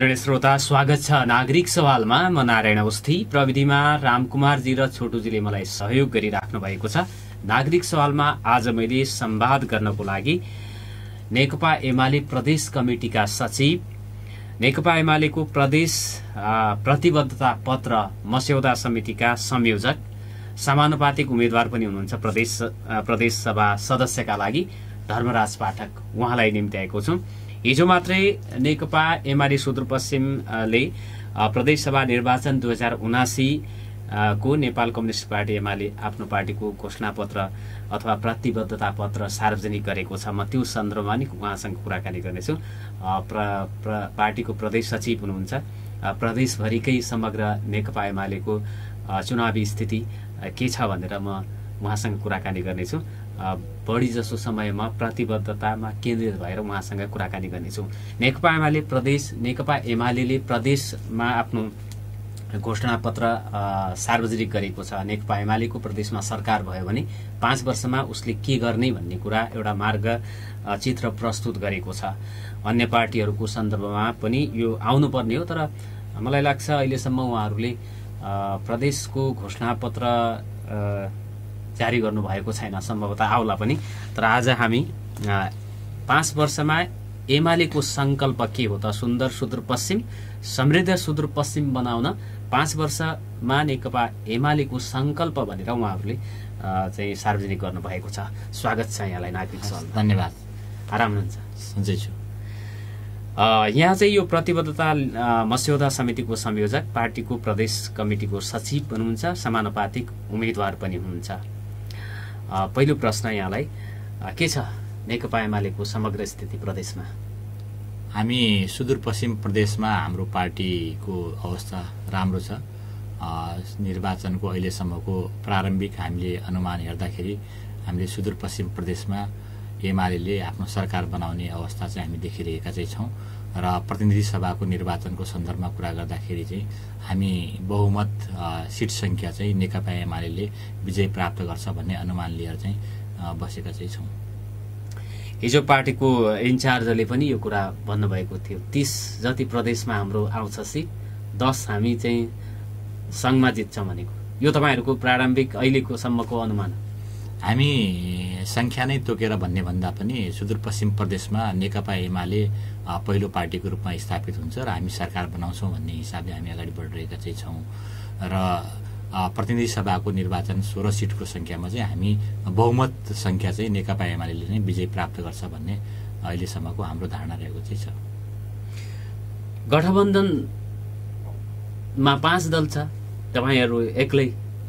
श्रोता स्वागत छ नागरिक सवालमा। म नारायण अवस्थी, प्रविधिमा रामकुमारजी र छोटुजीले मलाई सहयोग गरिराख्नु भएको छ। नागरिक सवालमा आज मैले संवाद गर्नको लागि नेकपा एमाले प्रदेश कमिटिका सचिव, नेकपा एमालेको प्रदेश प्रतिबद्धता पत्र मस्यौदा समितिका संयोजक, समानुपातिक उम्मेद्वार पनि हुनुहुन्छ प्रदेश सभा सदस्यका लागि धर्मराज पाठक, उहाँलाई निम्ति आएको छु। हिजो मात्रै नेकपा एमाले सुदूरपश्चिमले प्रदेशसभा निर्वाचन 2079 को नेपाल कम्युनिस्ट पार्टी एमाले आफ्नो पार्टीको घोषणापत्र अथवा प्रतिबद्धता पत्र सार्वजनिक गरेको छ। म त्यो सन्दर्भमा नि उहाँसँग कुराकानी गर्नेछु। पार्टीको प्रदेश सचिव हुनुहुन्छ। प्रदेशभरिकै समग्र नेकपा एमालेको चुनावी स्थिति के छ भनेर म उहाँसँग कुराकानी गर्नेछु। बढी जसो समयमा प्रतिबद्धतामा केन्द्रित भएर उहाँसँग कुराकानी गर्नेछु। नेकपा एमाले प्रदेशमा आफ्नो घोषणापत्र सार्वजनिक गरेको छ। नेकपा एमालेको प्रदेशमा सरकार भयो भने 5 वर्षमा उसले के गर्ने भन्ने कुरा एउटा मार्ग चित्र प्रस्तुत गरेको छ। अन्य पार्टीहरूको सन्दर्भमा पनि यो आउनुपर्ने हो, तर मलाई लाग्छ अहिलेसम्म उहाँहरूले प्रदेशको घोषणापत्र जारी गर्नुभएको छैन। सम्भवतः आउला पनि। तर आज हामी 5 वर्षमा एमालेको संकल्प के हो त, सुन्दर सुदूरपश्चिम, समृद्ध सुदूरपश्चिम बनाउन 5 वर्षमा नेकपा एमालेको संकल्प भनेर उहाँहरूले चाहिँ सार्वजनिक गर्नुभएको छ। स्वागत छ यहाँलाई नागरिक सवाल। धन्यवाद। आराम हुनुहुन्छ? सन्चै छु। यहाँ चाहिँ यो प्रतिबद्धता मस्यौदा समितिको संयोजक, पार्टीको प्रदेश कमिटिको सचिव हुनुहुन्छ, समानुपातिक उम्मेद्वार पनि हुनुहुन्छ। पहिलो प्रश्न यहाँलाई के छ नेकपा एमालेको समग्र स्थिति प्रदेशमा? हामी सुदूरपश्चिम प्रदेशमा हाम्रो पार्टीको अवस्था राम्रो छ। निर्वाचनको अहिलेसम्मको प्रारम्भिक हामीले अनुमान हेर्दाखेरि हामीले सुदूरपश्चिम प्रदेशमा एमाले आफ्नो सरकार बनाउने अवस्था चाहिँ हामी देखिरहेका चाहिँ छौँ। र प्रतिनिधि सभाको निर्वाचनको सन्दर्भमा कुरा गर्दाखेरि चाहिँ हामी बहुमत सिट सङ्ख्या चाहिँ नेकपा एमाले विजय प्राप्त गर्छ भन्ने अनुमान लिएर चाहिँ बसेका चाहिँ छौँ। हिजो पार्टीको इन्चार्जले पनि यो कुरा भन्नुभएको थियो, 30 जति प्रदेशमा हाम्रो आउँछ सिट, 10 हामी चाहिँ सङ्घमा जित्छौँ भनेको। यो तपाईँहरूको प्रारम्भिक अहिलेको सम्मको अनुमान? हामी सङ्ख्या नै तोकेर भन्ने भन्दा पनि सुदूरपश्चिम प्रदेशमा नेकपा एमाले पहिलो पार्टीको रूपमा स्थापित हुन्छ र हामी सरकार बनाउँछौँ भन्ने हिसाबले हामी अगाडि बढिरहेका चाहिँ छौँ। र प्रतिनिधि सभाको निर्वाचन 16 सिटको सङ्ख्यामा चाहिँ हामी बहुमत सङ्ख्या चाहिँ नेकपा एमाले नै विजय प्राप्त गर्छ भन्ने अहिलेसम्मको हाम्रो धारणा रहेको चाहिँ छ। गठबन्धनमा 5 दल छ, तपाईँहरू एक्लै?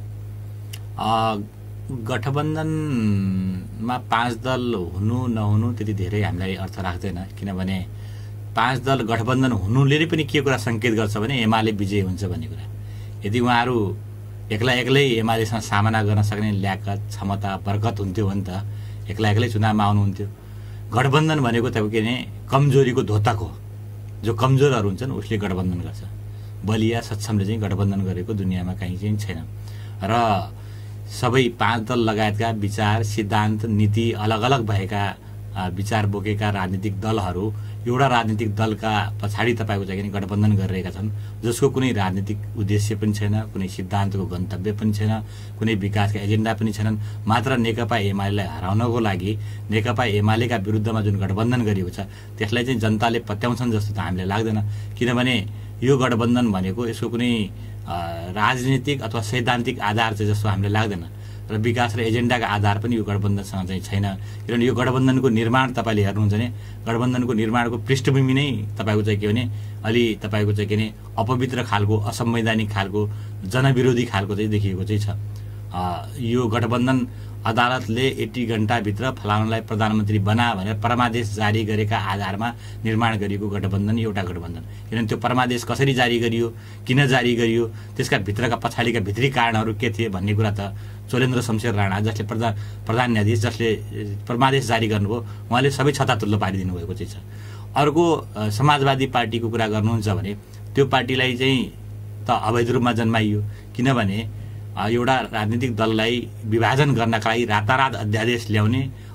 गठबन्धनमा 5 दल हुनु नहुनु त्यति धेरै हामीलाई अर्थ राख्दैन, किनभने 5 दल गठबन्धन हुनुले पनि के कुरा सङ्केत गर्छ भने एमाले विजय हुन्छ भन्ने कुरा। यदि उहाँहरू एक्लै एमालेसँग सामना गर्न सक्ने ल्याकत, क्षमता, बरकत हुन्थ्यो भने त एक्लै चुनावमा आउनुहुन्थ्यो। गठबन्धन भनेको तपाईँको नै कमजोरीको धोतक हो। जो कमजोरहरू हुन्छन् उसले गठबन्धन गर्छ। बलिया सक्षमले चाहिँ गठबन्धन गरेको दुनियाँमा कहीँ चाहिँ छैन। र सबै 5 दल लगायतका विचार, सिद्धान्त, नीति अलग अलग भएका विचार बोकेका राजनीतिक दलहरू एउटा राजनीतिक दलका पछाडि तपाईँको चाहिँ गठबन्धन गरिरहेका छन्, जसको कुनै राजनीतिक उद्देश्य पनि छैन, कुनै सिद्धान्तको गन्तव्य पनि छैन, कुनै विकासका एजेन्डा पनि छैनन्। मात्र नेकपा एमालेलाई हराउनको लागि नेकपा एमालेका विरुद्धमा जुन गठबन्धन गरिएको छ त्यसलाई चाहिँ जनताले पत्याउँछन् जस्तो त हामीलाई लाग्दैन। किनभने यो गठबन्धन भनेको यसको कुनै राजनीतिक अथवा सैद्धान्तिक आधार चाहिँ जस्तो हामीलाई लाग्दैन, र विकास र एजेन्डाका आधार पनि यो गठबन्धनसँग चाहिँ छैन। किनभने यो गठबन्धनको निर्माण तपाईँले हेर्नुहुन्छ भने गठबन्धनको निर्माणको पृष्ठभूमि नै तपाईँको चाहिँ के भने अलि तपाईँको चाहिँ के भने अपवित्र खालको, असंवैधानिक खालको, जनविरोधी खालको चाहिँ देखिएको चाहिँ छ। यो गठबन्धन अदालतले 80 घण्टाभित्र फलानालाई प्रधानमन्त्री बना भनेर परमादेश जारी गरेका आधारमा निर्माण गरिएको गठबन्धन एउटा गठबन्धन। किनभने त्यो परमादेश कसरी जारी गरियो, किन जारी गरियो, त्यसका भित्रका पछाडिका भित्री कारणहरू के थिए भन्ने कुरा त चोलेन्द्र शमशेर राणा जसले प्रधान न्यायाधीश जसले परमादेश जारी गर्नुभयो उहाँले सबै छतातुल्लो पारिदिनु भएको चाहिँ छ। अर्को समाजवादी पार्टीको कुरा गर्नुहुन्छ भने त्यो पार्टीलाई चाहिँ त अवैध रूपमा जन्माइयो, किनभने एउटा राजनीतिक दललाई विभाजन गर्नका लागि रातारात अध्यादेश ल्याउने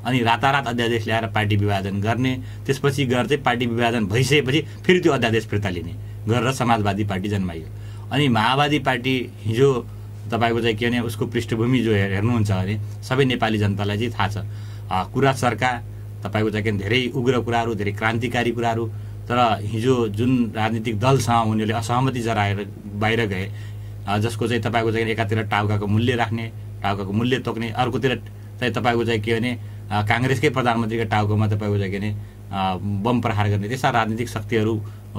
अनि रातारात अध्यादेश ल्याएर पार्टी विभाजन गर्ने, त्यसपछि गएर चाहिँ पार्टी विभाजन भइसकेपछि फेरि त्यो अध्यादेश फिर्ता लिने गरेर समाजवादी पार्टी जन्माइयो। अनि माओवादी पार्टी हिजो तपाईँको चाहिँ के भने उसको पृष्ठभूमि जो हेर्नुहुन्छ भने सबै नेपाली जनतालाई चाहिँ थाहा छ। कुरा चर्का तपाईँको चाहिँ के धेरै उग्र कुराहरू, धेरै क्रान्तिकारी कुराहरू, तर हिजो जुन राजनीतिक दलसँग उनीहरूले असहमति जराएर बाहिर गए, जसको चाहिँ तपाईँको चाहिँ एकातिर टाउकाको मूल्य राख्ने, टाउकाको मूल्य तोक्ने, अर्कोतिर चाहिँ तपाईँको चाहिँ के भने काङ्ग्रेसकै प्रधानमन्त्रीको टाउकोमा तपाईँको चाहिँ के भने बम प्रहार गर्ने त्यस्ता राजनीतिक शक्तिहरू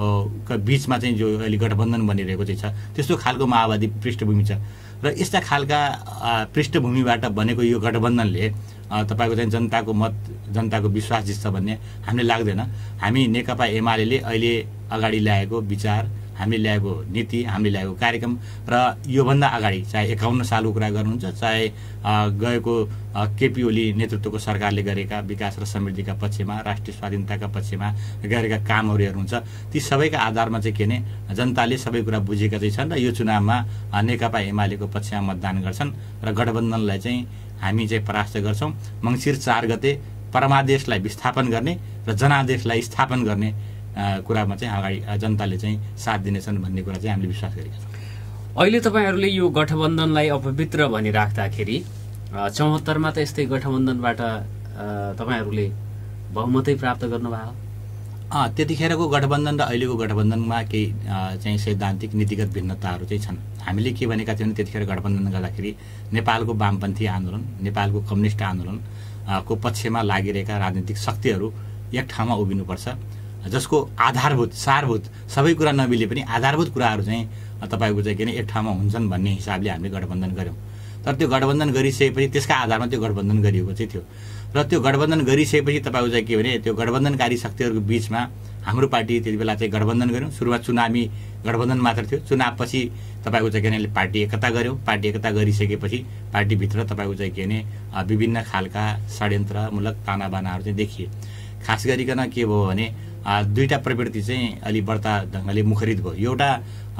का बीचमा चाहिँ जो अहिले गठबन्धन बनिरहेको चाहिँ छ, त्यस्तो खालको माओवादी पृष्ठभूमि छ। र यस्ता खालका पृष्ठभूमिबाट बनेको यो गठबन्धनले तपाईँको चाहिँ जनताको मत, जनताको विश्वास जित्छ भन्ने हामीले लाग्दैन। हामी नेकपा एमाले अहिले अगाडि ल्याएको विचार, हामीले ल्याएको नीति, हामीले ल्याएको कार्यक्रम र योभन्दा अगाडि चाहे 51 सालको कुरा गर्नुहुन्छ, चाहे गएको केपी ओली नेतृत्वको सरकारले गरेका विकास र समृद्धिका पक्षमा, राष्ट्रिय स्वाधीनताका पक्षमा गरेका कामहरू हेर्नुहुन्छ, ती सबैका आधारमा चाहिँ के भने जनताले सबै कुरा बुझेका चाहिँ छन् र यो चुनावमा नेकपा एमालेको पक्षमा मतदान गर्छन् र गठबन्धनलाई चाहिँ हामी चाहिँ परास्त गर्छौँ। मङ्सिर 4 गते परमादेशलाई विस्थापन गर्ने र जनादेशलाई स्थापन गर्ने कुरामा चाहिँ अगाडि जनताले चाहिँ साथ दिनेछन् भन्ने कुरा चाहिँ हामीले विश्वास गरेका छौँ। अहिले तपाईँहरूले यो गठबन्धनलाई अपवित्र भनिराख्दाखेरि 74मा त यस्तै गठबन्धनबाट तपाईँहरूले बहुमतै प्राप्त गर्नुभयो। त्यतिखेरको गठबन्धन र अहिलेको गठबन्धनमा केही चाहिँ सैद्धान्तिक नीतिगत भिन्नताहरू चाहिँ छन्। हामीले के भनेका थियौँ भने त्यतिखेर गठबन्धन गर्दाखेरि नेपालको वामपन्थी आन्दोलन, नेपालको कम्युनिस्ट आन्दोलन को पक्षमा लागिरहेका राजनीतिक शक्तिहरू एक ठाउँमा उभिनुपर्छ, जसको आधारभूत सारभूत सबै कुरा नमिले पनि आधारभूत कुराहरू चाहिँ तपाईँको चाहिँ के भने एक ठाउँमा हुन्छन् भन्ने हिसाबले हामीले गठबन्धन गऱ्यौँ। तर त्यो गठबन्धन गरिसकेपछि त्यसका आधारमा त्यो गठबन्धन गरिएको चाहिँ थियो र त्यो गठबन्धन गरिसकेपछि तपाईँको चाहिँ के भने त्यो गठबन्धनकारी शक्तिहरूको बिचमा हाम्रो पार्टी त्यति बेला चाहिँ गठबन्धन गऱ्यौँ। सुरुमा चुनावी गठबन्धन मात्र थियो, चुनावपछि तपाईँको चाहिँ के भने पार्टी एकता गऱ्यौँ। पार्टी एकता गरिसकेपछि पार्टीभित्र तपाईँको चाहिँ के भने विभिन्न खालका षड्यन्त्रमूलक तानाबानाहरू चाहिँ देखिए। खास गरिकन के भयो भने दुईटा प्रवृत्ति चाहिँ अलि बढ्ता ढङ्गले मुखरित भयो। एउटा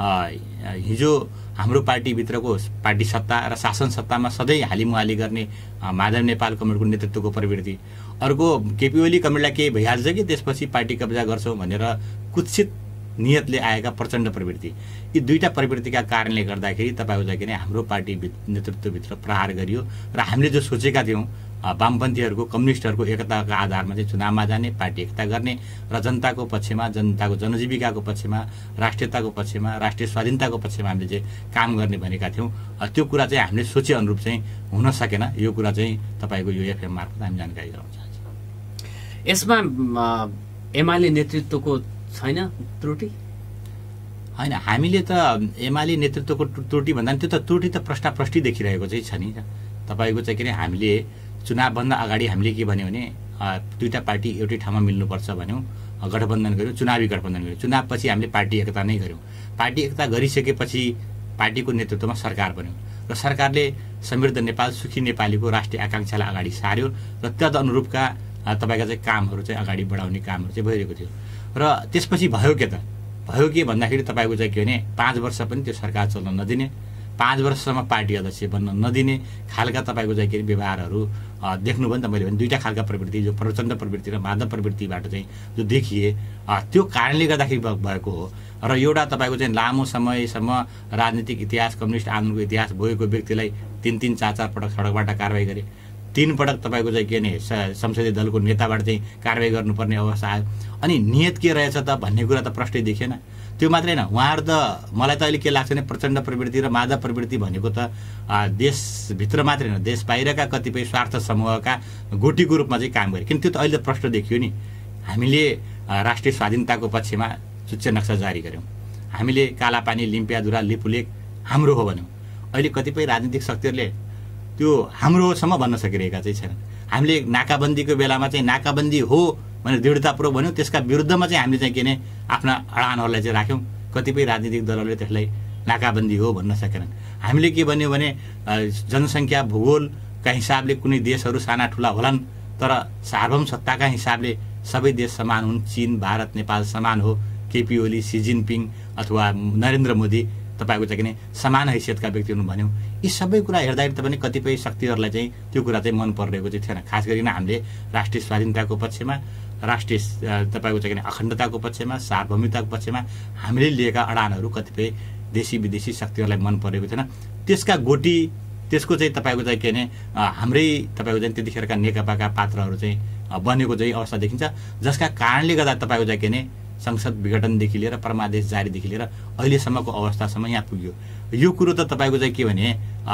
हिजो हाम्रो पार्टीभित्रको पार्टी सत्ता र शासन सत्तामा सधैँ हालिमुहाली गर्ने माधव नेपाल कमरेडको नेतृत्वको प्रवृत्ति, अर्को केपी ओली कमरेडलाई केही भइहाल्छ कि त्यसपछि पार्टी कब्जा गर्छौँ भनेर कुत्सित नियतले आएका प्रचण्ड प्रवृत्ति, यी दुईटा प्रवृत्तिका कारणले गर्दाखेरि तपाईँको चाहिँ किन हाम्रो पार्टी नेतृत्वभित्र प्रहार गरियो र हामीले जो सोचेका थियौँ वामपन्थीहरूको कम्युनिस्टहरूको एकताका आधारमा चाहिँ चुनावमा जाने, पार्टी एकता गर्ने र जनताको पक्षमा, जनताको जनजीविकाको पक्षमा, राष्ट्रियताको पक्षमा, राष्ट्रिय स्वाधीनताको पक्षमा हामीले चाहिँ काम गर्ने भनेका थियौँ। त्यो कुरा चाहिँ हामीले सोचे अनुरूप चाहिँ हुन सकेन। यो कुरा चाहिँ तपाईँको यो एफएम मार्फत हामी जानकारी गराउन चाहन्छौँ। यसमा एमाले नेतृत्वको छैन त्रुटि? होइन, हामीले त एमाले नेतृत्वको त्रुटि भन्दा त्यो त त्रुटि त प्रष्टाप्रष्टि देखिरहेको चाहिँ छ नि। तपाईँको चाहिँ के अरे हामीले चुनावभन्दा अगाडि हामीले के भन्यो भने दुईटा पार्टी एउटै ठाउँमा मिल्नुपर्छ भन्यौँ, गठबन्धन गऱ्यौँ, चुनावी गठबन्धन गऱ्यौँ। चुनावपछि हामीले पार्टी एकता नै गऱ्यौँ। पार्टी एकता गरिसकेपछि पार्टीको नेतृत्वमा सरकार बन्यो र सरकारले समृद्ध नेपाल, सुखी नेपालीको राष्ट्रिय आकाङ्क्षालाई अगाडि सार्यो र तदनुरूपका तपाईँका चाहिँ कामहरू चाहिँ अगाडि बढाउने कामहरू चाहिँ भइरहेको थियो। र त्यसपछि भयो के त? भयो के भन्दाखेरि तपाईँको चाहिँ के भने 5 वर्ष पनि त्यो सरकार चल्न नदिने, 5 वर्षसम्म पार्टी अध्यक्ष बन्न नदिने खालका तपाईँको चाहिँ के व्यवहारहरू देख्नुभयो नि त। मैले भने दुईटा खालका प्रवृत्ति, जो प्रचण्ड प्रवृत्ति र माधव प्रवृत्तिबाट चाहिँ जो देखिए, त्यो कारणले गर्दाखेरि भएको हो। र एउटा तपाईँको चाहिँ लामो समयसम्म राजनीतिक इतिहास, कम्युनिस्ट आन्दोलनको इतिहास बोकेको व्यक्तिलाई 3-3, 4-4 पटक सडकबाट कारवाही गरे, 3 पटक तपाईँको चाहिँ के भने संसदीय दलको नेताबाट चाहिँ कारवाही गर्नुपर्ने अवस्था आयो। अनि नियत के रहेछ त भन्ने कुरा त प्रष्टै देखिएन। त्यो मात्रै होइन, उहाँहरू त मलाई त अहिले के लाग्छ भने प्रचण्ड प्रवृत्ति र माधव प्रवृत्ति भनेको त देशभित्र मात्रै होइन, देश बाहिरका कतिपय स्वार्थ समूहका गोटीको रूपमा चाहिँ काम गरे। किन त्यो त अहिले त प्रष्ट देखियो नि। हामीले राष्ट्रिय स्वाधीनताको पक्षमा सूच्य नक्सा जारी गऱ्यौँ, हामीले कालापानी, लिम्पियाधुरा, लिपुलेक हाम्रो हो भन्यौँ। अहिले कतिपय राजनीतिक शक्तिहरूले त्यो हाम्रो होसम्म भन्न सकिरहेका चाहिँ छैनन्। हामीले नाकाबन्दीको बेलामा चाहिँ नाकाबन्दी हो भनेर दृढतापूर्वक भन्यौँ, त्यसका विरुद्धमा चाहिँ हामीले चाहिँ के भने आफ्ना अडानहरूलाई चाहिँ राख्यौँ। कतिपय राजनीतिक दलहरूले त्यसलाई नाकाबन्दी हो भन्न सकेनन्। हामीले के भन्यो भने जनसङ्ख्या भूगोलका हिसाबले कुनै देशहरू साना ठुला होलान्, तर सार्वभौम सत्ताका हिसाबले सबै देश समान हुन्। चीन, भारत, नेपाल समान हो। केपी ओली, सी जिनपिङ अथवा नरेन्द्र मोदी तपाईँको चाहिँ किन समान हैसियतका व्यक्ति हुनु भन्यो। यी सबै कुरा हेर्दाखेरि तपाईँ कतिपय शक्तिहरूलाई चाहिँ त्यो कुरा चाहिँ मन परिरहेको चाहिँ थिएन। खास गरिकन हामीले राष्ट्रिय स्वाधीनताको पक्षमा, राष्ट्रिय तपाईँको चाहिँ किन अखण्डताको पक्षमा, सार्वभौमिकताको पक्षमा हामीले लिएका अडानहरू कतिपय देशी विदेशी शक्तिहरूलाई मन परेको थिएन। त्यसका गोटी त्यसको चाहिँ तपाईँको चाहिँ के भने हाम्रै तपाईँको चाहिँ त्यतिखेरका नेकपाका पात्रहरू चाहिँ बनेको चाहिँ अवस्था देखिन्छ, जसका कारणले गर्दा तपाईँको चाहिँ के भने संसद विघटनदेखि लिएर परमादेश जारीदेखि लिएर अहिलेसम्मको अवस्थासम्म यहाँ पुग्यो। यो कुरो त तपाईँको चाहिँ के भने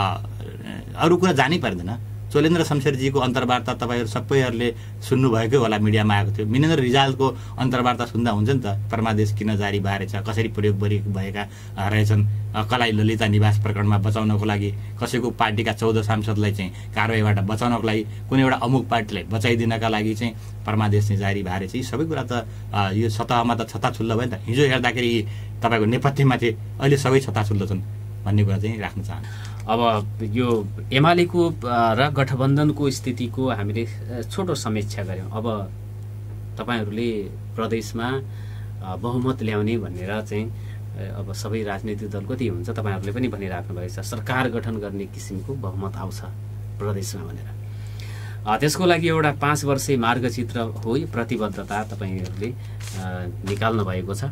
अरू कुरा जानै पर्दैन। चोलेन्द्र शमशेरजीको अन्तर्वार्ता तपाईँहरू सबैहरूले सुन्नुभएकै होला, मिडियामा आएको थियो। मिनेन्द्र रिजालको अन्तर्वार्ता सुन्दा हुन्छ नि त, परमादेश किन जारी भएछ, कसरी प्रयोग भएका रहेछन्, कलाई ललिता निवास प्रकरणमा बचाउनको लागि कसैको पार्टीका 14 सांसदलाई चाहिँ कारबाहीबाट बचाउनको लागि, कुनै एउटा अमुक पार्टीलाई बचाइदिनका लागि चाहिँ परमादेश चाहिँ जारी भएछ। यी सबै कुरा त यो सतहमा त छताछुल्लो भयो नि त। हिजो हेर्दाखेरि तपाईँको नेपथ्यमा थिए, अहिले सबै छताछुल्लो छन् भन्ने कुरा चाहिँ राख्न चाहन्छु। अब यो एमालेको र गठबन्धनको स्थितिको हामीले छोटो समीक्षा गऱ्यौँ। अब तपाईँहरूले प्रदेशमा बहुमत ल्याउने भनेर चाहिँ अब सबै राजनीतिक दल कति हुन्छ तपाईँहरूले पनि भनिराख्नु भएको छ, सरकार गठन गर्ने किसिमको बहुमत आउँछ प्रदेशमा भनेर। त्यसको लागि एउटा 5 वर्षे मार्गचित्र हो, यो प्रतिबद्धता तपाईँहरूले निकाल्नु भएको छ।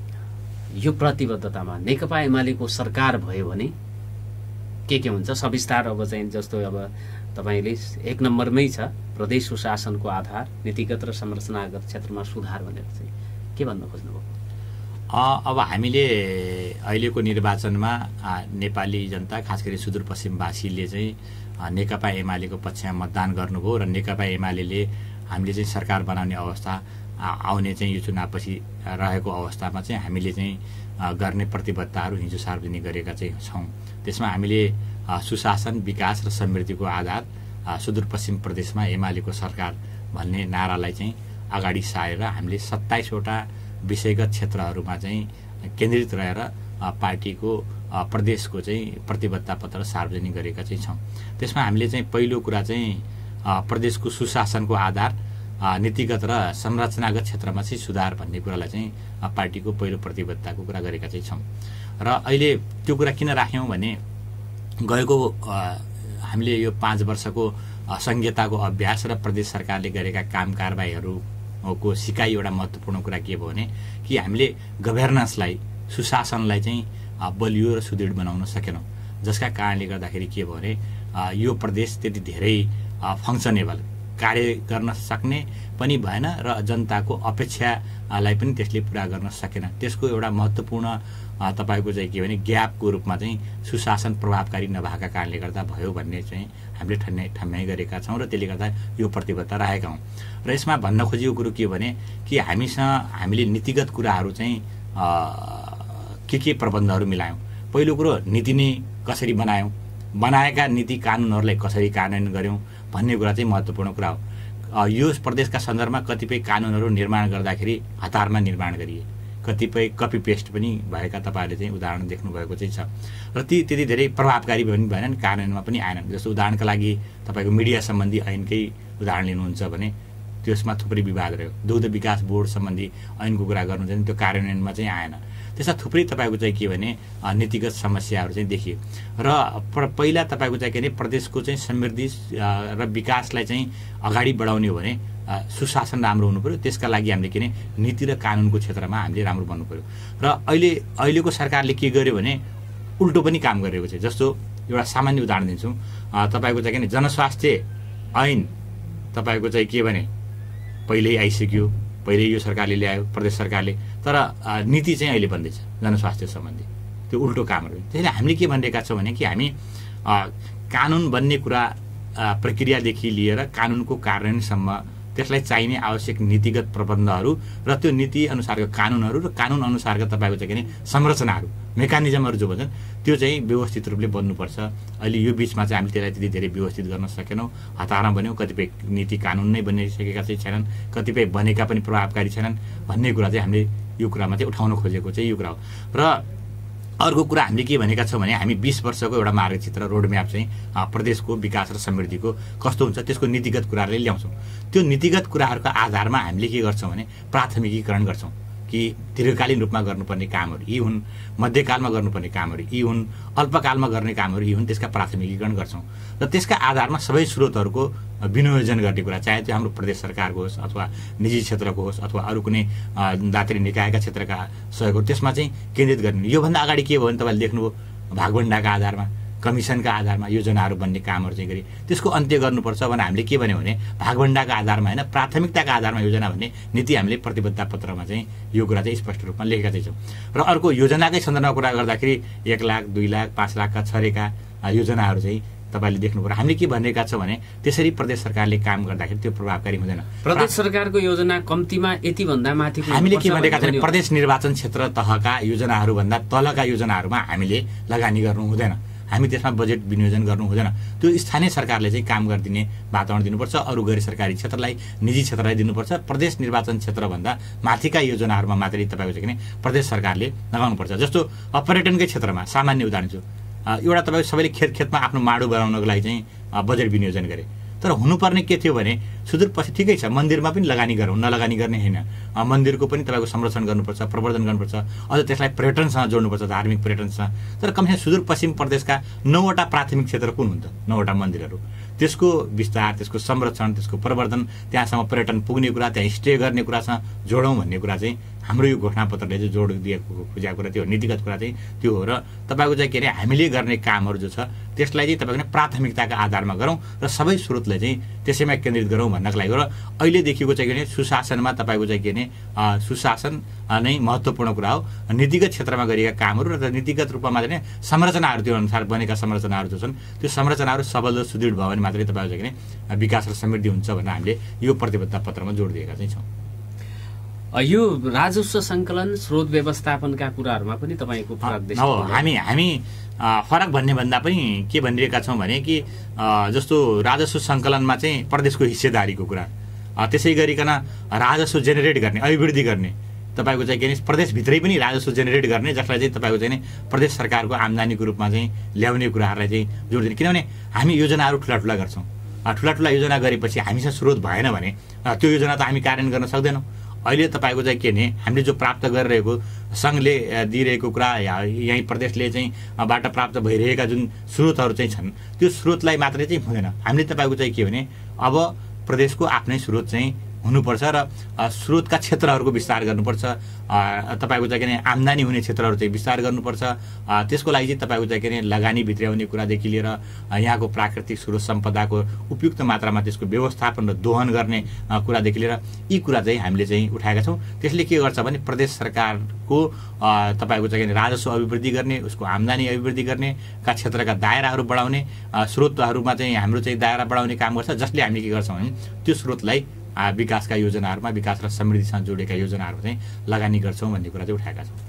यो प्रतिबद्धतामा नेकपा एमालेको सरकार भयो भने के हुन्छ सविस्तार अब चाहिँ जस्तो अब तपाईँले 1 नम्बरमै छ प्रदेश सुशासनको आधार, नीतिगत र संरचनागत क्षेत्रमा सुधार भनेर चाहिँ के भन्न खोज्नुभयो? अब हामीले अहिलेको निर्वाचनमा नेपाली जनता खास गरी सुदूरपश्चिमवासीले चाहिँ नेकपा एमालेको पक्षमा मतदान गर्नुभयो र नेकपा एमाले हामीले चाहिँ सरकार बनाउने अवस्था आउने चाहिँ यो चुनावपछि रहेको अवस्थामा चाहिँ हामीले चाहिँ गर्ने प्रतिबद्धताहरू हिजो सार्वजनिक गरेका चाहिँ छौँ। त्यसमा हामीले सुशासन, विकास र समृद्धिको आधार सुदूरपश्चिम प्रदेशमा एमालेको सरकार भन्ने नारालाई चाहिँ अगाडि सारेर हामीले 27 वटा विषयगत क्षेत्रहरूमा चाहिँ केन्द्रित रहेर पार्टीको प्रदेशको चाहिँ प्रतिबद्धता पत्र सार्वजनिक गरेका चाहिँ छौँ। त्यसमा हामीले चाहिँ पहिलो कुरा चाहिँ प्रदेशको सुशासनको आधार, नीतिगत र संरचनागत क्षेत्रमा चाहिँ सुधार भन्ने कुरालाई चाहिँ पार्टीको पहिलो प्रतिबद्धताको कुरा गरेका चाहिँ छौँ। र अहिले त्यो कुरा किन राख्यौँ भने गएको हामीले यो 5 वर्षको संहिताको अभ्यास र प्रदेश सरकारले गरेका काम कारबाहीहरूको सिकाइ एउटा महत्त्वपूर्ण कुरा के भयो भने कि हामीले गभर्नेन्सलाई, सुशासनलाई चाहिँ बलियो र सुदृढ बनाउन सकेनौँ, जसका कारणले गर्दाखेरि के भयो भने यो प्रदेश त्यति धेरै फङ्सनेबल कार्य गर्न सक्ने पनि भएन र जनताको अपेक्षालाई पनि त्यसले पुरा गर्न सकेन। त्यसको एउटा महत्त्वपूर्ण तपाईँको चाहिँ के भने ग्यापको रूपमा चाहिँ सुशासन प्रभावकारी नभएका कारणले गर्दा भयो भन्ने चाहिँ हामीले ठम्याइ गरेका छौँ र त्यसले गर्दा यो प्रतिबद्धता राखेका हौँ। र यसमा भन्न खोजेको कुरो के भने कि हामीले नीतिगत कुराहरू चाहिँ के प्रबन्धहरू मिलायौँ। पहिलो कुरो नीति नै कसरी बनायौँ, बनाएका नीति कानुनहरूलाई कसरी कार्यान्वयन गऱ्यौँ भन्ने कुरा चाहिँ महत्त्वपूर्ण कुरा हो। यो प्रदेशका सन्दर्भमा कतिपय कानुनहरू निर्माण गर्दाखेरि हतारमा निर्माण गरिए, कतिपय कपी पेस्ट पनि भएका तपाईँहरूले चाहिँ उदाहरण देख्नुभएको चाहिँ छ र ती त्यति धेरै प्रभावकारी पनि भएनन्, कार्यान्वयनमा पनि आएनन्। जस्तो उदाहरणका लागि तपाईँको मिडिया सम्बन्धी ऐनकै उदाहरण लिनुहुन्छ भने त्यसमा थुप्रै विवाद रह्यो। दुग्ध विकास बोर्ड सम्बन्धी ऐनको कुरा गर्नु चाहिँ त्यो कार्यान्वयनमा चाहिँ आएन। त्यसमा थुप्रै तपाईँको चाहिँ के भने नीतिगत समस्याहरू चाहिँ देखियो र पहिला तपाईँको चाहिँ के भने प्रदेशको चाहिँ समृद्धि र विकासलाई चाहिँ अगाडि बढाउने हो भने सुशासन राम्रो हुनु पर्यो। त्यसका लागि हामीले के भने नीति र कानुनको क्षेत्रमा हामीले राम्रो बन्नु पर्यो। र अहिलेको सरकारले के गर्यो भने उल्टो पनि काम गरेको छ। जस्तो एउटा सामान्य उदाहरण दिन्छु, तपाईँको चाहिँ के भने जनस्वास्थ्य ऐन तपाईँको चाहिँ के भने पहिल्यै आइसक्यो, पहिले यो सरकारले ल्यायो, प्रदेश सरकारले, तर नीति चाहिँ अहिले बन्दैछ जनस्वास्थ्य सम्बन्धी। त्यो उल्टो कामहरू। त्यसैले हामीले के भनिरहेका छौँ भने कि हामी कानुन बन्ने कुरा प्रक्रियादेखि लिएर कानुनको कार्यान्वयनसम्म त्यसलाई चाहिने आवश्यक नीतिगत प्रबन्धहरू र त्यो नीति अनुसारको कानुनहरू र कानुन अनुसारका तपाईँको चाहिँ के भने संरचनाहरू, मेकानिजमहरू जो भन्छन् त्यो चाहिँ व्यवस्थित रूपले बन्नुपर्छ। अहिले यो बिचमा चाहिँ हामीले त्यसलाई त्यति धेरै व्यवस्थित गर्न सकेनौँ, हतारमा बन्यौँ। कतिपय नीति कानुन नै बनिसकेका चाहिँ छैनन्, कतिपय बनेका पनि प्रभावकारी छैनन् भन्ने कुरा चाहिँ हामीले यो कुरामा चाहिँ उठाउन खोजेको चाहिँ यो कुरा हो। र अर्को कुरा हामीले के भनेका छौँ भने हामी 20 वर्षको एउटा मार्गचित्र रोडम्याप चाहिँ प्रदेशको विकास र समृद्धिको कस्तो हुन्छ त्यसको नीतिगत कुराहरूले ल्याउँछौँ। त्यो नीतिगत कुराहरूको आधारमा हामीले के गर्छौँ भने प्राथमिकीकरण गर्छौँ कि कि दीर्घकालीन रूपमा गर्नुपर्ने कामहरू यी हुन्, मध्यकालमा गर्नुपर्ने कामहरू यी हुन्, अल्पकालमा गर्ने कामहरू यी हुन्, त्यसका प्राथमिकीकरण गर्छौँ र त्यसका आधारमा सबै स्रोतहरूको विनियोजन गर्ने कुरा, चाहे त्यो हाम्रो प्रदेश सरकारको होस् अथवा निजी क्षेत्रको होस् अथवा अरू कुनै दात्री निकायका क्षेत्रका सहयोगहरू, त्यसमा चाहिँ केन्द्रित गर्ने। योभन्दा अगाडि के भयो भने तपाईँले देख्नुभयो, भागभण्डाका आधारमा, कमिसनका आधारमा योजनाहरू बन्ने कामहरू चाहिँ गरी त्यसको अन्त्य गर्नुपर्छ भनेर हामीले के भन्यो भने भागभण्डाका आधारमा होइन, प्राथमिकताका आधारमा योजना भन्ने नीति हामीले प्रतिबद्धता पत्रमा चाहिँ यो कुरा चाहिँ स्पष्ट रूपमा लेखेका चाहिँ छौँ। र अर्को योजनाकै सन्दर्भमा कुरा गर्दाखेरि 1 लाख 2 लाख 5 लाखका छरेका योजनाहरू चाहिँ तपाईँले देख्नुपर्छ। हामीले के भनिरहेका छौँ भने त्यसरी प्रदेश सरकारले काम गर्दाखेरि त्यो प्रभावकारी हुँदैन। प्रदेश सरकारको योजना कम्तीमा यति भन्दा माथि हामीले के भनेका छौँ, प्रदेश निर्वाचन क्षेत्र तहका योजनाहरूभन्दा तलका योजनाहरूमा हामीले लगानी गर्नु हुँदैन, हामी त्यसमा बजेट विनियोजन गर्नु हुँदैन। त्यो स्थानीय सरकारले चाहिँ काम गरिदिने वातावरण दिनुपर्छ, अरू गैर सरकारी क्षेत्रलाई, निजी क्षेत्रलाई दिनुपर्छ। प्रदेश निर्वाचन क्षेत्रभन्दा माथिका योजनाहरूमा मात्रै तपाईँको चाहिँ प्रदेश सरकारले लगाउनुपर्छ। जस्तो पर्यटनकै क्षेत्रमा सामान्य उदाहरण छु, एउटा तपाईँको सबैले खेतमा आफ्नो माडो बनाउनको लागि चाहिँ बजेट विनियोजन गरे, तर हुनुपर्ने के थियो भने सुदूरपश्चिम ठिकै छ, मन्दिरमा पनि लगानी गरौँ, नलगानी गर्ने होइन, मन्दिरको पनि तपाईँको संरक्षण गर्नुपर्छ, प्रवर्धन गर्नुपर्छ, अझ त्यसलाई पर्यटनसँग जोड्नुपर्छ, धार्मिक पर्यटनसँग। तर कमसेकम सुदूरपश्चिम प्रदेशका 9वटा प्राथमिक क्षेत्र कुन हुन्छ, 9वटा मन्दिरहरू, त्यसको विस्तार, त्यसको संरक्षण, त्यसको प्रवर्धन, त्यहाँसम्म पर्यटन पुग्ने कुरा, त्यहाँ स्टे गर्ने कुरासँग जोडौँ भन्ने कुरा चाहिँ हाम्रो यो घोषणापत्रले चाहिँ जोड दिएको खोजेको कुरा, त्यो नीतिगत कुरा चाहिँ त्यो हो। र तपाईँको चाहिँ के अरे हामीले गर्ने कामहरू जो छ त्यसलाई चाहिँ तपाईँको प्राथमिकताका आधारमा गरौँ र सबै स्रोतलाई चाहिँ त्यसैमा केन्द्रित गरौँ भन्नको लागि। र अहिलेदेखिको चाहिँ के अरे सुशासनमा तपाईँको चाहिँ के अरे सुशासन नै महत्त्वपूर्ण कुरा हो। नीतिगत क्षेत्रमा गरिएका कामहरू र नीतिगत रूपमा चाहिँ संरचनाहरू, त्यो अनुसार बनेका संरचनाहरू जो छन् त्यो संरचनाहरू सबल र सुदृढ भयो भने मात्रै तपाईँको चाहिँ के अरे विकास र समृद्धि हुन्छ भनेर हामीले यो प्रतिबद्धता पत्रमा जोड दिएका चाहिँ छौँ। यो राजस्व सङ्कलन, स्रोत व्यवस्थापनका कुराहरूमा पनि तपाईँको फरक देख्छ? हामी फरक भन्ने भन्दा पनि के भनिरहेका छौँ भने कि जस्तो राजस्व सङ्कलनमा चाहिँ प्रदेशको हिस्सेदारीको कुरा, त्यसै गरिकन राजस्व जेनेरेट गर्ने, अभिवृद्धि गर्ने, तपाईँको चाहिँ के अरे प्रदेशभित्रै पनि राजस्व जेनेरेट गर्ने, जसलाई चाहिँ तपाईँको चाहिँ प्रदेश सरकारको आम्दानीको रूपमा चाहिँ ल्याउने कुराहरूलाई चाहिँ जोड दिने। किनभने हामी योजनाहरू ठुला गर्छौँ, ठुला योजना गरेपछि हामीसँग स्रोत भएन भने त्यो योजना त हामी कार्यान्वयन गर्न सक्दैनौँ। अहिले तपाईँको चाहिँ के भने हामीले जो प्राप्त गरिरहेको सङ्घले दिइरहेको कुरा, यहीँ प्रदेशले चाहिँ बाट प्राप्त भइरहेका जुन स्रोतहरू चाहिँ छन् त्यो स्रोतलाई मात्रै चाहिँ हुँदैन। हामीले तपाईँको चाहिँ के भने अब प्रदेशको आफ्नै स्रोत चाहिँ हुनुपर्छ र स्रोतका क्षेत्रहरूको विस्तार गर्नुपर्छ, तपाईँको चाहिँ के भने आम्दानी हुने क्षेत्रहरू चाहिँ विस्तार गर्नुपर्छ। त्यसको लागि चाहिँ तपाईँको चाहिँ के भने लगानी भित्र्याउने कुरादेखि लिएर यहाँको प्राकृतिक स्रोत सम्पदाको उपयुक्त मात्रामा त्यसको व्यवस्थापन र दोहन गर्ने कुरादेखि लिएर यी कुरा चाहिँ हामीले चाहिँ उठाएका छौँ। त्यसले के गर्छ भने प्रदेश सरकारको तपाईँको चाहिँ राजस्व अभिवृद्धि गर्ने, उसको आम्दानी अभिवृद्धि गर्ने का क्षेत्रका दायराहरू बढाउने, स्रोतहरूमा चाहिँ हाम्रो चाहिँ दायरा बढाउने काम गर्छ, जसले हामीले के गर्छौँ भने त्यो स्रोतलाई विकासका योजनाहरूमा, विकास र समृद्धिसँग जोडेका योजनाहरू चाहिँ लगानी गर्छौँ भन्ने कुरा चाहिँ उठाएका छौँ।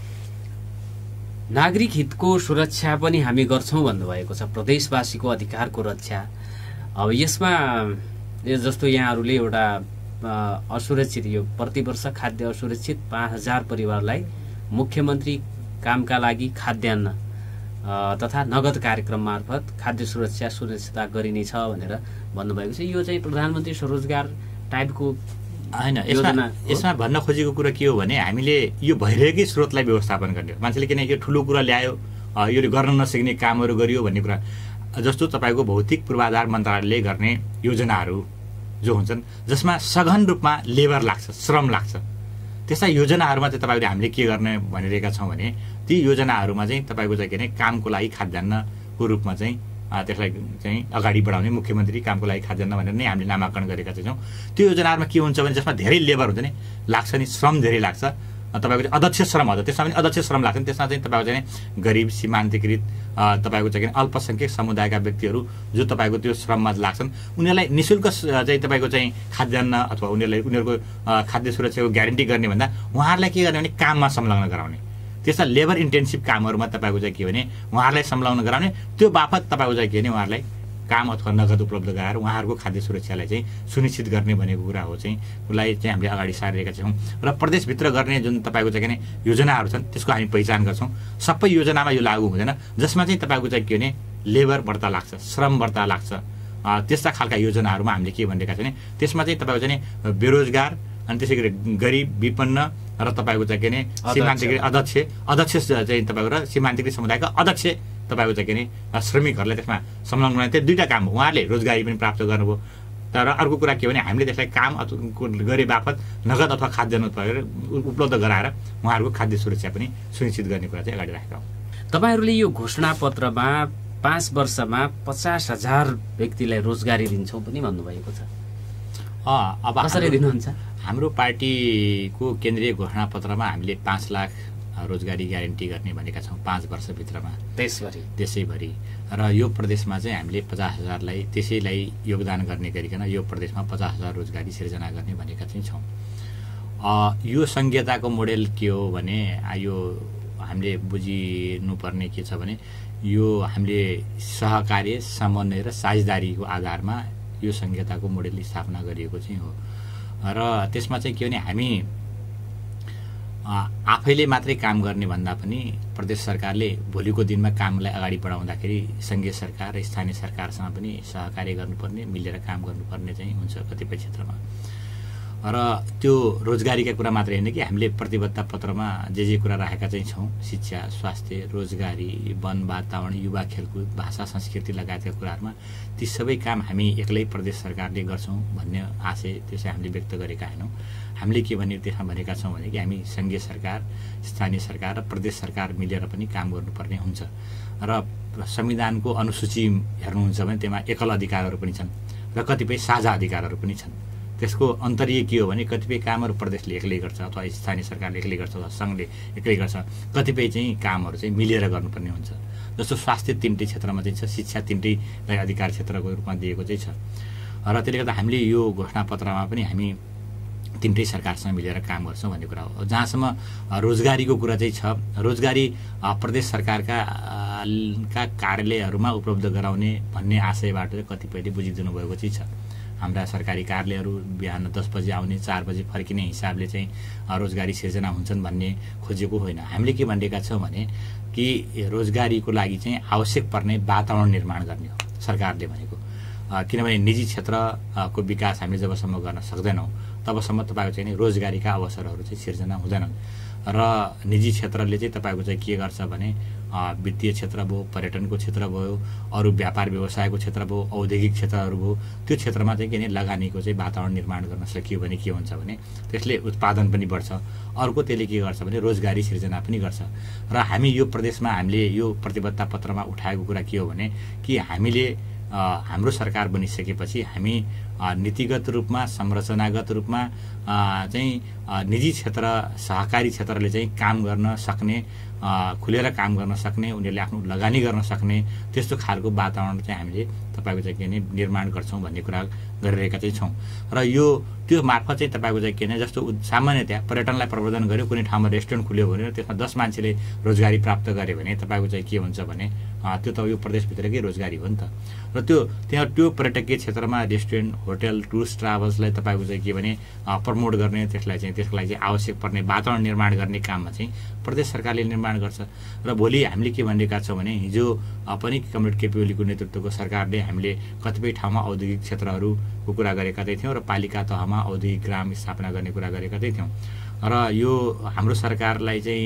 नागरिक हितको सुरक्षा पनि हामी गर्छौँ भन्नुभएको छ, प्रदेशवासीको अधिकारको रक्षा। अब यसमा जस्तो यहाँहरूले एउटा असुरक्षित, यो प्रतिवर्ष खाद्य असुरक्षित 5000 परिवारलाई मुख्यमन्त्री कामका लागि खाद्यान्न तथा नगद कार्यक्रम मार्फत खाद्य सुरक्षा सुनिश्चित गरिनेछ भनेर भन्नुभएको छ। यो चाहिँ प्रधानमन्त्री स्वरोजगार टाइपको होइन, यसमा भन्न खोजेको कुरा के हो भने हामीले यो भइरहेकै स्रोतलाई व्यवस्थापन गर्ने। मान्छेले किन यो ठुलो कुरा ल्यायो, यो गर्न नसक्ने कामहरू गरियो भन्ने कुरा, जस्तो तपाईँको भौतिक पूर्वाधार मन्त्रालयले गर्ने योजनाहरू जो हुन्छन् जसमा सघन रूपमा लेबर लाग्छ, श्रम लाग्छ, त्यस्ता योजनाहरूमा चाहिँ तपाईँले हामीले के गर्ने भनिरहेका छौँ भने ती योजनाहरूमा चाहिँ तपाईँको चाहिँ के भने कामको लागि खाद्यान्नको रूपमा चाहिँ त्यसलाई चाहिँ अगाडि बढाउने, मुख्यमन्त्री कामको लागि खाद्यान्न भनेर नै हामीले नामाकरण गरेका छौँ। त्यो योजनाहरूमा के हुन्छ भने जसमा धेरै लेबर हुन्छ नि, लाग्छ नि, श्रम धेरै लाग्छ, तपाईँको चाहिँ अध्यक्ष श्रम हुन्छ, त्यसमा पनि अध्यक्ष श्रम लाग्छ नि। त्यसमा चाहिँ तपाईँको चाहिँ गरिब, सीमान्तकृत, तपाईँको चाहिँ अल्पसङ्ख्यक समुदायका व्यक्तिहरू जो तपाईँको त्यो श्रममा लाग्छन् उनीहरूलाई निःशुल्क चाहिँ तपाईँको चाहिँ खाद्यान्न अथवा उनीहरूको खाद्य सुरक्षाको ग्यारेन्टी गर्ने भन्दा उहाँहरूलाई के गर्ने भने काममा संलग्न गराउने, त्यस्ता लेबर इन्टेन्सिभ कामहरूमा तपाईँको चाहिँ के भने उहाँहरूलाई संलग्न गराउने, त्यो बापत तपाईँको चाहिँ के भने उहाँहरूलाई काम अथवा नगद उपलब्ध गराएर उहाँहरूको खाद्य सुरक्षालाई चाहिँ सुनिश्चित गर्ने भनेको कुरा हो। चाहिँ उसलाई चाहिँ हामीले अगाडि सारिरहेका छौँ र प्रदेशभित्र गर्ने जुन तपाईँको चाहिँ के भने योजनाहरू छन् त्यसको हामी पहिचान गर्छौँ। सबै योजनामा यो लागू हुँदैन, जसमा चाहिँ तपाईँको चाहिँ के भने लेबर बढ्ता लाग्छ, श्रम बढ्ता लाग्छ, त्यस्ता खालका योजनाहरूमा हामीले के भनिरहेका छौँ भने त्यसमा चाहिँ तपाईँको चाहिँ बेरोजगार अनि त्यसै गरी गरिब, विपन्न र तपाईँको चाहिँ के ने सीमान्तकृत अध्यक्ष चाहिँ तपाईँको र सीमान्तकृत समुदायका अध्यक्ष तपाईँको चाहिँ के ने श्रमिकहरूलाई त्यसमा संलग्न बनाए। त्यो दुईवटा काम हो। उहाँहरूले रोजगारी पनि प्राप्त गर्नुभयो, तर अर्को कुरा के भने हामीले त्यसलाई काम गरे बापत नगद अथवा खाद्यान्न उपलब्ध गराएर उहाँहरूको खाद्य सुरक्षा पनि सुनिश्चित गर्ने कुरा चाहिँ अगाडि राखेका हौँ। तपाईँहरूले यो घोषणापत्रमा 5 वर्षमा 50,000 व्यक्तिलाई रोजगारी दिन्छौँ पनि भन्नुभएको छ। अब कसरी दिनुहुन्छ? हाम्रो पार्टीको केन्द्रीय घोषणापत्रमा हामीले 5 लाख रोजगारी ग्यारेन्टी गर्ने भनेका छौँ 5 वर्षभित्रमा देशैभरि। र यो प्रदेशमा चाहिँ हामीले 50,000लाई त्यसैलाई योगदान गर्ने गरिकन यो प्रदेशमा 50,000 रोजगारी सिर्जना गर्ने भनेका चाहिँ छौँ। यो संघीयताको मोडेल के हो भने यो हामीले बुझिनुपर्ने के छ भने यो हामीले सहकार्य, समन्वय र साझेदारीको आधारमा यो संघीयताको मोडेल स्थापना गरिएको चाहिँ हो। र त्यसमा चाहिँ के भने हामी आफैले मात्रै काम गर्ने भन्दा पनि प्रदेश सरकारले भोलिको दिनमा कामलाई अगाडि बढाउँदाखेरि सङ्घीय सरकार र स्थानीय सरकारसँग पनि सहकार्य गर्नुपर्ने, मिलेर काम गर्नुपर्ने चाहिँ हुन्छ कतिपय क्षेत्रमा। र त्यो रोजगारीका कुरा मात्रै होइन कि हामीले प्रतिबद्धता पत्रमा जे कुरा राखेका चाहिँ छौँ, शिक्षा, स्वास्थ्य, रोजगारी, वन, वातावरण, युवा, खेलकुद, भाषा, संस्कृति लगायतका कुराहरूमा ती सबै काम हामी एक्लै प्रदेश सरकारले गर्छौँ भन्ने आशय त्यो चाहिँ हामीले व्यक्त गरेका होइनौँ। हामीले के भने त्यसमा भनेका छौँ भने कि हामी सङ्घीय सरकार, स्थानीय सरकार र प्रदेश सरकार मिलेर पनि काम गर्नुपर्ने हुन्छ। र संविधानको अनुसूची हेर्नुहुन्छ भने त्यसमा एकल अधिकारहरू पनि छन् र कतिपय साझा अधिकारहरू पनि छन्। त्यसको अन्तर्य के हो भने कतिपय कामहरू प्रदेशले एक्लै गर्छ अथवा स्थानीय सरकारले एक्लै गर्छ अथवा सङ्घले एक्लै गर्छ, कतिपय चाहिँ कामहरू चाहिँ मिलेर गर्नुपर्ने हुन्छ। जस्तो स्वास्थ्य 3टै क्षेत्रमा चाहिँ छ, शिक्षा 3टैलाई अधिकार क्षेत्रको रूपमा दिएको चाहिँ छ। र त्यसले गर्दा हामीले यो घोषणापत्रमा पनि हामी 3टै सरकारसँग मिलेर काम गर्छौँ भन्ने कुरा हो। जहाँसम्म रोजगारीको कुरा चाहिँ छ, रोजगारी प्रदेश सरकारका कार्यालयहरूमा उपलब्ध गराउने भन्ने आशयबाट कतिपयले बुझिदिनु भएको चाहिँ छ। हाम्रा सरकारी कार्यालयहरू बिहान 10 बजे आउने, 4 बजे फर्किने हिसाबले चाहिँ रोजगारी सिर्जना हुन्छन् भन्ने खोजेको होइन। हामीले के भनेका छौँ भने कि रोजगारीको लागि चाहिँ आवश्यक पर्ने वातावरण निर्माण गर्ने हो सरकारले भनेको। किनभने निजी क्षेत्रको विकास हामीले जबसम्म गर्न सक्दैनौँ तबसम्म तपाईँको चाहिँ रोजगारीका अवसरहरू चाहिँ सिर्जना हुँदैनन्। र निजी क्षेत्रले चाहिँ तपाईँको चाहिँ के गर्छ भने वित्तीय क्षेत्र भयो, पर्यटनको क्षेत्र भयो, अरू व्यापार व्यवसायको क्षेत्र भयो, औद्योगिक क्षेत्रहरू भयो, त्यो क्षेत्रमा चाहिँ के भने लगानीको चाहिँ वातावरण निर्माण गर्न सकियो भने के हुन्छ भने त्यसले उत्पादन पनि बढ्छ। अर्को त्यसले के गर्छ भने रोजगारी सिर्जना पनि गर्छ। र हामी यो प्रदेशमा हामीले यो प्रतिबद्धता पत्रमा उठाएको कुरा के हो भने कि हामीले हाम्रो सरकार बनिसकेपछि हामी नीतिगत रूपमा, संरचनागत रूपमा चाहिँ निजी क्षेत्र, सहकारी क्षेत्रले चाहिँ काम गर्न सक्ने, खुलेर काम गर्न सक्ने, उनीहरूले आफ्नो लगानी गर्न सक्ने त्यस्तो खालको वातावरण चाहिँ हामीले तपाईँको चाहिँ के भने निर्माण गर्छौँ भन्ने कुरा गरिरहेका चाहिँ छौँ। र यो त्यो मार्फत चाहिँ तपाईँको चाहिँ के भने जस्तो सामान्यतया पर्यटनलाई प्रवर्धन गर्यो, कुनै ठाउँमा रेस्टुरेन्ट खुल्यो भने त्यसमा 10 मान्छेले रोजगारी प्राप्त गर्यो भने तपाईँको चाहिँ के हुन्छ भने त्यो त यो प्रदेशभित्रकै रोजगारी हो नि त। र त्यो पर्यटकीय क्षेत्रमा रेस्टुरेन्ट, होटल, टुरिस्ट ट्राभल्सलाई तपाईँको चाहिँ के भने प्रमोट गर्ने, त्यसलाई चाहिँ आवश्यक पर्ने वातावरण निर्माण गर्ने काममा चाहिँ प्रदेश सरकारले निर्माण गर्छ। र भोलि हामीले के भनिरहेका छौँ भने हिजो पनि कमरेड केपी ओलीको नेतृत्वको सरकारले हामीले कतिपय ठाउँमा औद्योगिक क्षेत्रहरूको कुरा गरेका थियौँ र पालिका तहमा औद्योगिक ग्राम स्थापना गर्ने कुरा गरेका थियौँ। र यो हाम्रो सरकारलाई चाहिँ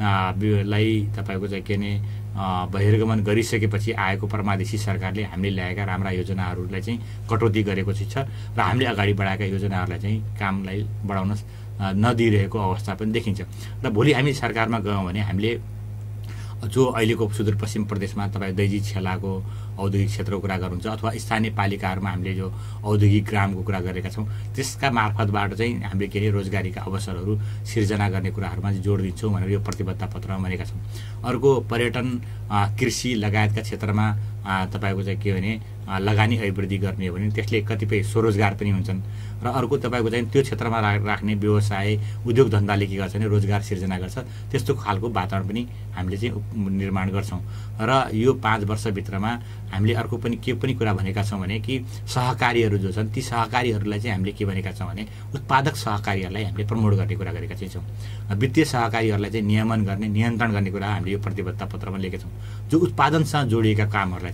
तपाईँको चाहिँ के भने बहिर्गमन गरिसकेपछि आएको परमादेशी सरकारले हामीले ल्याएका राम्रा योजनाहरूलाई चाहिँ कटौती गरेको चाहिँ छ र हामीले अगाडि बढाएका योजनाहरूलाई चाहिँ कामलाई बढाउन नदिइरहेको अवस्था पनि देखिन्छ। र भोलि हामी सरकारमा गयौँ भने हामीले जो अहिलेको सुदूरपश्चिम प्रदेशमा तपाईँ दैजी छेलाको औद्योगिक क्षेत्रको कुरा गर्नुहुन्छ अथवा स्थानीय पालिकाहरूमा हामीले जो औद्योगिक ग्रामको कुरा गरेका छौँ त्यसका मार्फतबाट चाहिँ हामीले के अरे रोजगारीका अवसरहरू सिर्जना गर्ने कुराहरूमा चाहिँ जोड दिन्छौँ भनेर यो प्रतिबद्धता पत्रमा भनेका छौँ। अर्को पर्यटन, कृषि लगायतका क्षेत्रमा तपाईँको चाहिँ के भने लगानी अभिवृद्धि गर्ने हो भने त्यसले कतिपय स्वरोजगार पनि हुन्छन्। र अर्को तपाईँको चाहिँ त्यो क्षेत्रमा राख्ने व्यवसाय, उद्योग धन्दाले के गर्छ भने रोजगार सिर्जना गर्छ। त्यस्तो खालको वातावरण पनि हामीले चाहिँ निर्माण गर्छौँ। र यो 5 वर्षभित्रमा हामीले अर्को पनि के पनि कुरा भनेका छौँ भने कि सहकारीहरू जो छन् ती सहकारीहरूलाई चाहिँ हामीले के भनेका छौँ भने उत्पादक सहकारीहरूलाई हामीले प्रमोट गर्ने कुरा गरेका चाहिँ छौँ। वित्तीय सहकारीहरूलाई चाहिँ नियमन गर्ने, नियन्त्रण गर्ने कुरा हामीले यो प्रतिबद्धता पत्रमा लेखेका छौँ। जो उत्पादनसँग जोडिएका कामहरूलाई चाहिँ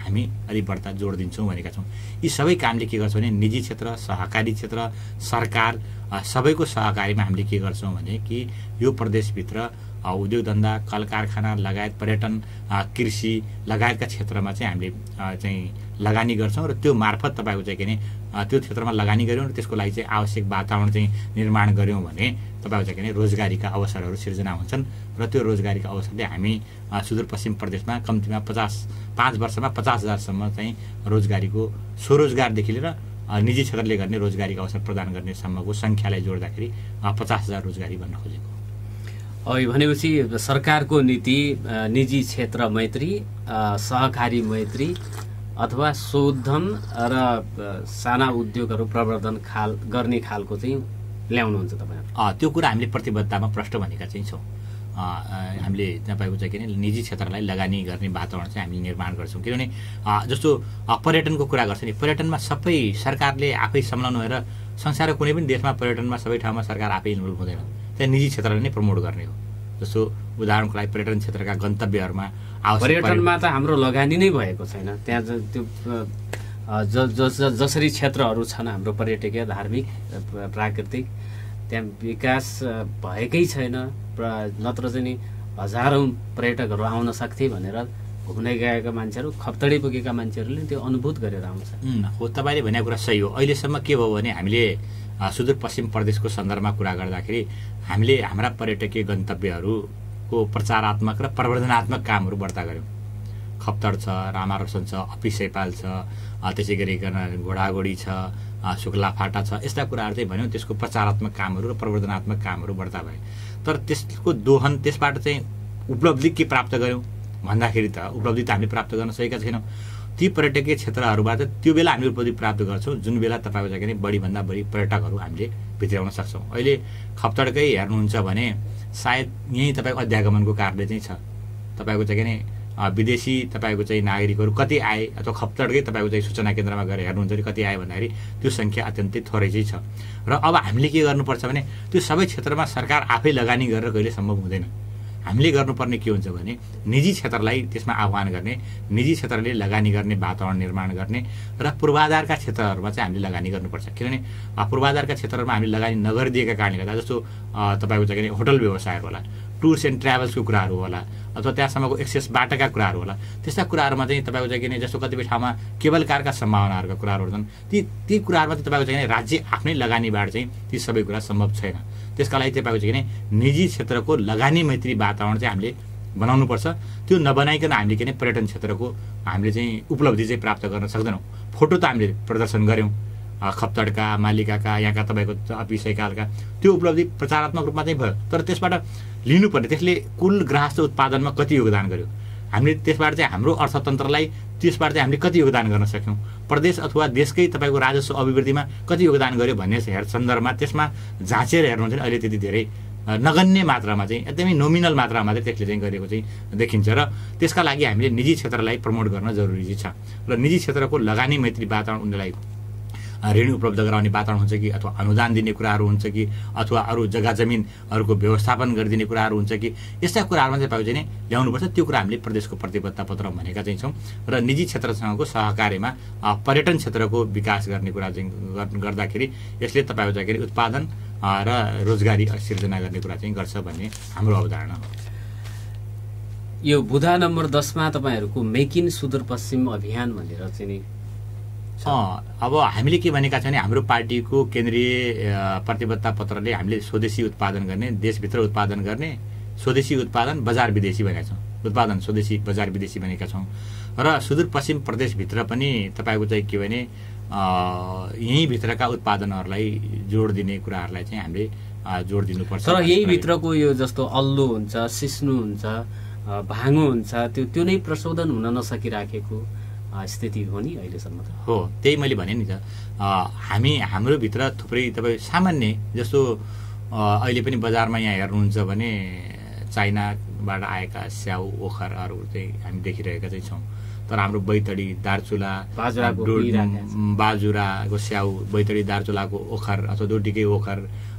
हामी अलि बढ्ता जोड दिन्छौँ भनेका छौँ। यी सबै कामले के गर्छौँ भने निजी क्षेत्र, सहकारी क्षेत्र, सरकार सबैको सहकारीमा हामीले के गर्छौँ भने कि यो प्रदेशभित्र उद्योग धन्दा, कल कारखाना लगायत पर्यटन, कृषि लगायतका क्षेत्रमा चाहिँ हामीले चाहिँ लगानी गर्छौँ र त्यो मार्फत तपाईँको चाहिँ के भने त्यो क्षेत्रमा लगानी गऱ्यौँ र त्यसको लागि चाहिँ आवश्यक वातावरण चाहिँ निर्माण गऱ्यौँ भने तपाईँको चाहिँ के भने रोजगारीका अवसरहरू सिर्जना हुन्छन् र त्यो रोजगारीका अवसरले हामी सुदूरपश्चिम प्रदेशमा कम्तीमा 5 वर्षमा 50,000सम्म चाहिँ रोजगारीको स्वरोजगारदेखि लिएर निजी क्षेत्रले गर्ने रोजगारीको अवसर प्रदान गर्ने सम्मको सङ्ख्यालाई जोड्दाखेरि 50,000 रोजगारी भन्न खोजेको। भनेपछि सरकारको नीति निजी क्षेत्र मैत्री, सहकारी मैत्री अथवा स्वउद्यम र साना उद्योगहरू प्रवर्धन गर्ने खालको चाहिँ ल्याउनुहुन्छ तपाईँ? त्यो कुरा हामीले प्रतिबद्धतामा प्रष्ट भनेका चाहिँ छौँ। हामीले तपाईँको चाहिँ के भने निजी क्षेत्रलाई लगानी गर्ने वातावरण चाहिँ हामीले निर्माण गर्छौँ। किनभने जस्तो पर्यटनको कुरा गर्छ नि, पर्यटनमा सबै सरकारले आफै संलग्न भएर संसारको कुनै पनि देशमा पर्यटनमा सबै ठाउँमा सरकार आफै इन्भल्भ हुँदैन, त्यहाँ निजी क्षेत्रले नै प्रमोट गर्ने हो। जस्तो उदाहरणको लागि पर्यटन क्षेत्रका गन्तव्यहरूमा पर्यटनमा त हाम्रो लगानी नै भएको छैन। त्यहाँ त्यो जसरी क्षेत्रहरू छन् हाम्रो पर्यटकीय, धार्मिक, प्राकृतिक, त्यहाँ विकास भएकै छैन। नत्र चाहिँ नि हजारौँ पर्यटकहरू आउन सक्थे भनेर घुम्न गएका मान्छेहरू, खप्तडै पुगेका मान्छेहरूले त्यो अनुभूत गरेर आउँछ। हो, तपाईँले भनेको कुरा सही हो। अहिलेसम्म के भयो भने हामीले सुदूरपश्चिम प्रदेशको सन्दर्भमा कुरा गर्दाखेरि हामीले हाम्रा पर्यटकीय गन्तव्यहरूको प्रचारात्मक र प्रवर्धनात्मक कामहरू बढ्ता गऱ्यौँ। खप्तड छ, रामारोसन छ, अपिसेपाल छ, त्यसै गरिकन घोडाघोडी छ, शुक्लाफाटा छ, यस्ता कुराहरू चाहिँ भन्यौँ। त्यसको प्रचारात्मक कामहरू र प्रवर्धनात्मक कामहरू बढ्ता भए। तर त्यसको दोहन, त्यसबाट चाहिँ उपलब्धि के प्राप्त गऱ्यौँ भन्दाखेरि त उपलब्धि त हामीले प्राप्त गर्न सकेका छैनौँ। ती पर्यटकीय क्षेत्रहरूबाट त्यो बेला हामी उपलब्धि प्राप्त गर्छौँ जुन बेला तपाईँको चाहिँ के बढीभन्दा बढी पर्यटकहरू हामीले भित्राउन सक्छौँ। अहिले खप्तडकै हेर्नुहुन्छ भने सायद यहीँ तपाईँको अध्यागमनको कार्य चाहिँ छ। तपाईँको चाहिँ के विदेशी तपाईँको चाहिँ नागरिकहरू कति आए, अथवा खप्तडकै तपाईँको चाहिँ सूचना केन्द्रमा गएर हेर्नुहुन्छ भने कति आए भन्दाखेरि त्यो सङ्ख्या अत्यन्तै थोरै चाहिँ छ। र अब हामीले के गर्नुपर्छ भने त्यो सबै क्षेत्रमा सरकार आफै लगानी गरेर कहिले सम्भव हुँदैन। हामीले गर्नुपर्ने के हुन्छ भने निजी क्षेत्रलाई त्यसमा आह्वान गर्ने, निजी क्षेत्रले लगानी गर्ने वातावरण निर्माण गर्ने र पूर्वाधारका क्षेत्रहरूमा चाहिँ हामीले लगानी गर्नुपर्छ। किनभने पूर्वाधारका क्षेत्रहरूमा हामीले लगानी नगरिदिएका कारणले गर्दा जस्तो तपाईँको चाहिँ होटल व्यवसायहरू होला, टुर्स एन्ड ट्राभल्सको कुराहरू होला, अथवा त्यहाँसम्मको एक्सेस बाटाका कुराहरू होला, त्यस्ता कुराहरूमा चाहिँ तपाईँको चाहिँ किन जस्तो कतिपय ठाउँमा केबल कारका सम्भावनाहरूका कुराहरू छन्, ती कुराहरूमा चाहिँ तपाईँको चाहिँ राज्य आफ्नै लगानीबाट चाहिँ ती सबै कुरा सम्भव छैन। त्यसका लागि तपाईँको चाहिँ निजी क्षेत्रको लगानी मैत्री वातावरण चाहिँ हामीले बनाउनुपर्छ। त्यो नबनाइकन हामीले के पर्यटन क्षेत्रको हामीले चाहिँ उपलब्धि चाहिँ प्राप्त गर्न सक्दैनौँ। फोटो त हामीले प्रदर्शन गऱ्यौँ, खप्तडका, मालिकाका, यहाँका तपाईँको अपिसैकालका, त्यो उपलब्धि प्रचारात्मक रूपमा चाहिँ भयो। तर त्यसबाट लिनुपर्ने, त्यसले कुल गृहस्थ उत्पादनमा कति योगदान गर्यो, हामीले त्यसबाट चाहिँ हाम्रो अर्थतन्त्रलाई त्यसबाट चाहिँ हामीले कति योगदान गर्न सक्यौँ, प्रदेश अथवा देशकै तपाईँको राजस्व अभिवृद्धिमा कति योगदान गर्यो भन्ने सन्दर्भमा त्यसमा झाँचेर हेर्नुहुन्छ भने अहिले त्यति धेरै नगण्य मात्रामा चाहिँ एकदमै नोमिनल मात्रामा चाहिँ त्यसले चाहिँ गरेको चाहिँ देखिन्छ। र त्यसका लागि हामीले निजी क्षेत्रलाई प्रमोट गर्न जरुरी छ। र निजी क्षेत्रको लगानी मैत्री वातावरण उनीहरूलाई ऋण उपलब्ध गराउने वातावरण हुन्छ कि, अथवा अनुदान दिने कुराहरू हुन्छ कि, अथवा अरू जग्गा जमिनहरूको व्यवस्थापन गरिदिने कुराहरू हुन्छ कि, यस्ता कुराहरूमा चाहिँ तपाईँ चाहिँ ल्याउनुपर्छ। त्यो कुरा हामीले प्रदेशको प्रतिबद्धता पत्रमा भनेका चाहिँ छौँ। र निजी क्षेत्रसँगको सहकार्यमा पर्यटन क्षेत्रको विकास गर्ने कुरा चाहिँ गर्दाखेरि यसले तपाईँको चाहिँ उत्पादन र रोजगारी सिर्जना गर्ने कुरा चाहिँ गर्छ भन्ने हाम्रो अवधारणा हो। यो बुधा नम्बर 10 मा तपाईँहरूको मेक इन सुदूरपश्चिम अभियान भनेर चाहिँ अब हामीले के भनेका छौँ भने हाम्रो पार्टीको केन्द्रीय प्रतिबद्धता पत्रले हामीले स्वदेशी उत्पादन गर्ने, देशभित्र उत्पादन गर्ने, स्वदेशी उत्पादन बजार विदेशी भनेका छौँ। उत्पादन स्वदेशी बजार विदेशी भनेका छौँ। र सुदूरपश्चिम प्रदेशभित्र पनि तपाईँको चाहिँ के भने यहीँ भित्रका उत्पादनहरूलाई जोड दिने कुराहरूलाई चाहिँ हामीले जोड दिनुपर्छ। तर यही भित्रको यो जस्तो अल्लु हुन्छ, सिस्नु हुन्छ, भाङो हुन्छ, त्यो नै प्रशोधन हुन नसकिराखेको स्थिति हो नि अहिलेसम्म त। हो, त्यही मैले भने नि त, हाम्रो भित्र थुप्रै तपाईँ सामान्य जस्तो अहिले पनि बजारमा यहाँ हेर्नुहुन्छ भने चाइनाबाट आएका स्याउ ओखरहरू चाहिँ हामी देखिरहेका चाहिँ छौँ। तर हाम्रो बैतडी, दार्चुला, बाजुराको स्याउ, बैतडी दार्चुलाको ओखर अथवा डोटीकै ओखर,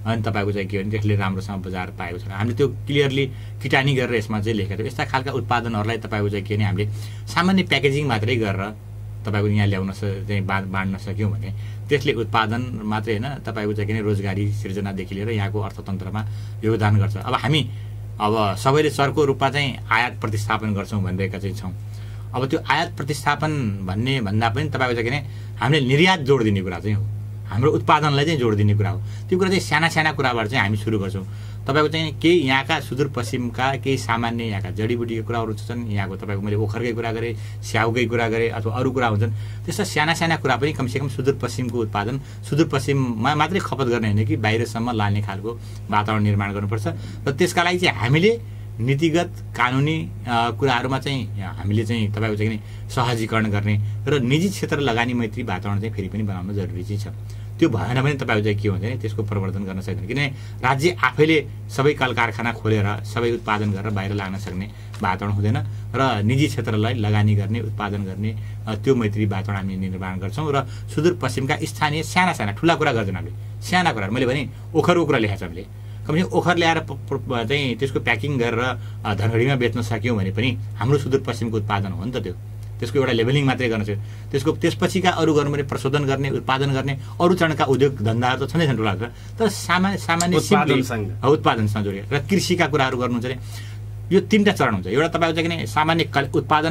अनि तपाईँको चाहिँ के भने त्यसले राम्रोसँग बजार पाएको छ। हामीले त्यो क्लियरली किटानी गरेर यसमा चाहिँ लेखेको थियो। यस्ता खालका उत्पादनहरूलाई तपाईँको चाहिँ के भने हामीले सामान्य प्याकेजिङ मात्रै गरेर तपाईँको यहाँ ल्याउन चाहिँ बाँड्न सक्यौँ भने त्यसले उत्पादन मात्रै होइन तपाईँको चाहिँ के रोजगारी सिर्जनादेखि लिएर यहाँको अर्थतन्त्रमा योगदान गर्छ। अब हामी सबैले चर्को रूपमा चाहिँ आयात प्रतिस्थापन गर्छौँ भनिरहेका चाहिँ छौँ। अब त्यो आयात प्रतिस्थापन भन्ने भन्दा पनि तपाईँको चाहिँ के हामीले निर्यात जोड दिने कुरा चाहिँ हो, हाम्रो उत्पादनलाई चाहिँ जोड दिने कुरा हो। त्यो कुरा चाहिँ साना साना कुराबाट चाहिँ हामी सुरु गर्छौँ। तपाईँको चाहिँ केही यहाँका सुदूरपश्चिमका केही सामान्य यहाँका जडीबुटीका कुराहरू छन्, यहाँको तपाईँको मैले ओखरकै कुरा गरेँ, स्याउकै कुरा गरेँ अथवा अरू कुरा हुन्छन्। त्यस्ता साना साना कुरा पनि कमसेकम सुदूरपश्चिमको उत्पादन सुदूरपश्चिममा मात्रै खपत गर्ने होइन कि बाहिरसम्म लाने खालको वातावरण निर्माण गर्नुपर्छ। र त्यसका लागि चाहिँ हामीले नीतिगत कानुनी कुराहरूमा चाहिँ हामीले चाहिँ तपाईँको चाहिँ सहजीकरण गर्ने र निजी क्षेत्र लगानी मैत्री वातावरण चाहिँ फेरि पनि बनाउन जरुरी चाहिँ छ। त्यो भएन भने तपाईँको चाहिँ के हुन्छ भने त्यसको प्रवर्धन गर्न सक्दैन, किनभने राज्य आफैले सबै कल कारखाना खोलेर सबै उत्पादन गरेर बाहिर लाग्न सक्ने वातावरण हुँदैन र निजी क्षेत्रलाई लगानी गर्ने उत्पादन गर्ने त्यो मैत्री वातावरण हामी निर्माण गर्छौँ। र सुदूरपश्चिमका स्थानीय साना साना ठुला कुरा गर्दैन हामीले, साना कुराहरू मैले भने ओखरको कुरा लेखाएको छ हामीले, कमसेकम ओखर ल्याएर चाहिँ त्यसको प्याकिङ गरेर धनगढीमा बेच्न सक्यौँ भने पनि हाम्रो सुदूरपश्चिमको उत्पादन हो नि त। त्यो त्यसको एउटा लेभलिङ मात्रै गर्न सक्यो। त्यसको त्यसपछिका अरू गर्नु भने प्रशोधन गर्ने उत्पादन गर्ने अरू चरणका उद्योग धन्दाहरू त छँदै छन् ठुला, तर सामान्य उत्पादनसँग जोडिएर र कृषिका कुराहरू गर्नुहुन्छ भने यो तीनवटा चरण हुन्छ। एउटा तपाईँको चाहिँ सामान्य उत्पादन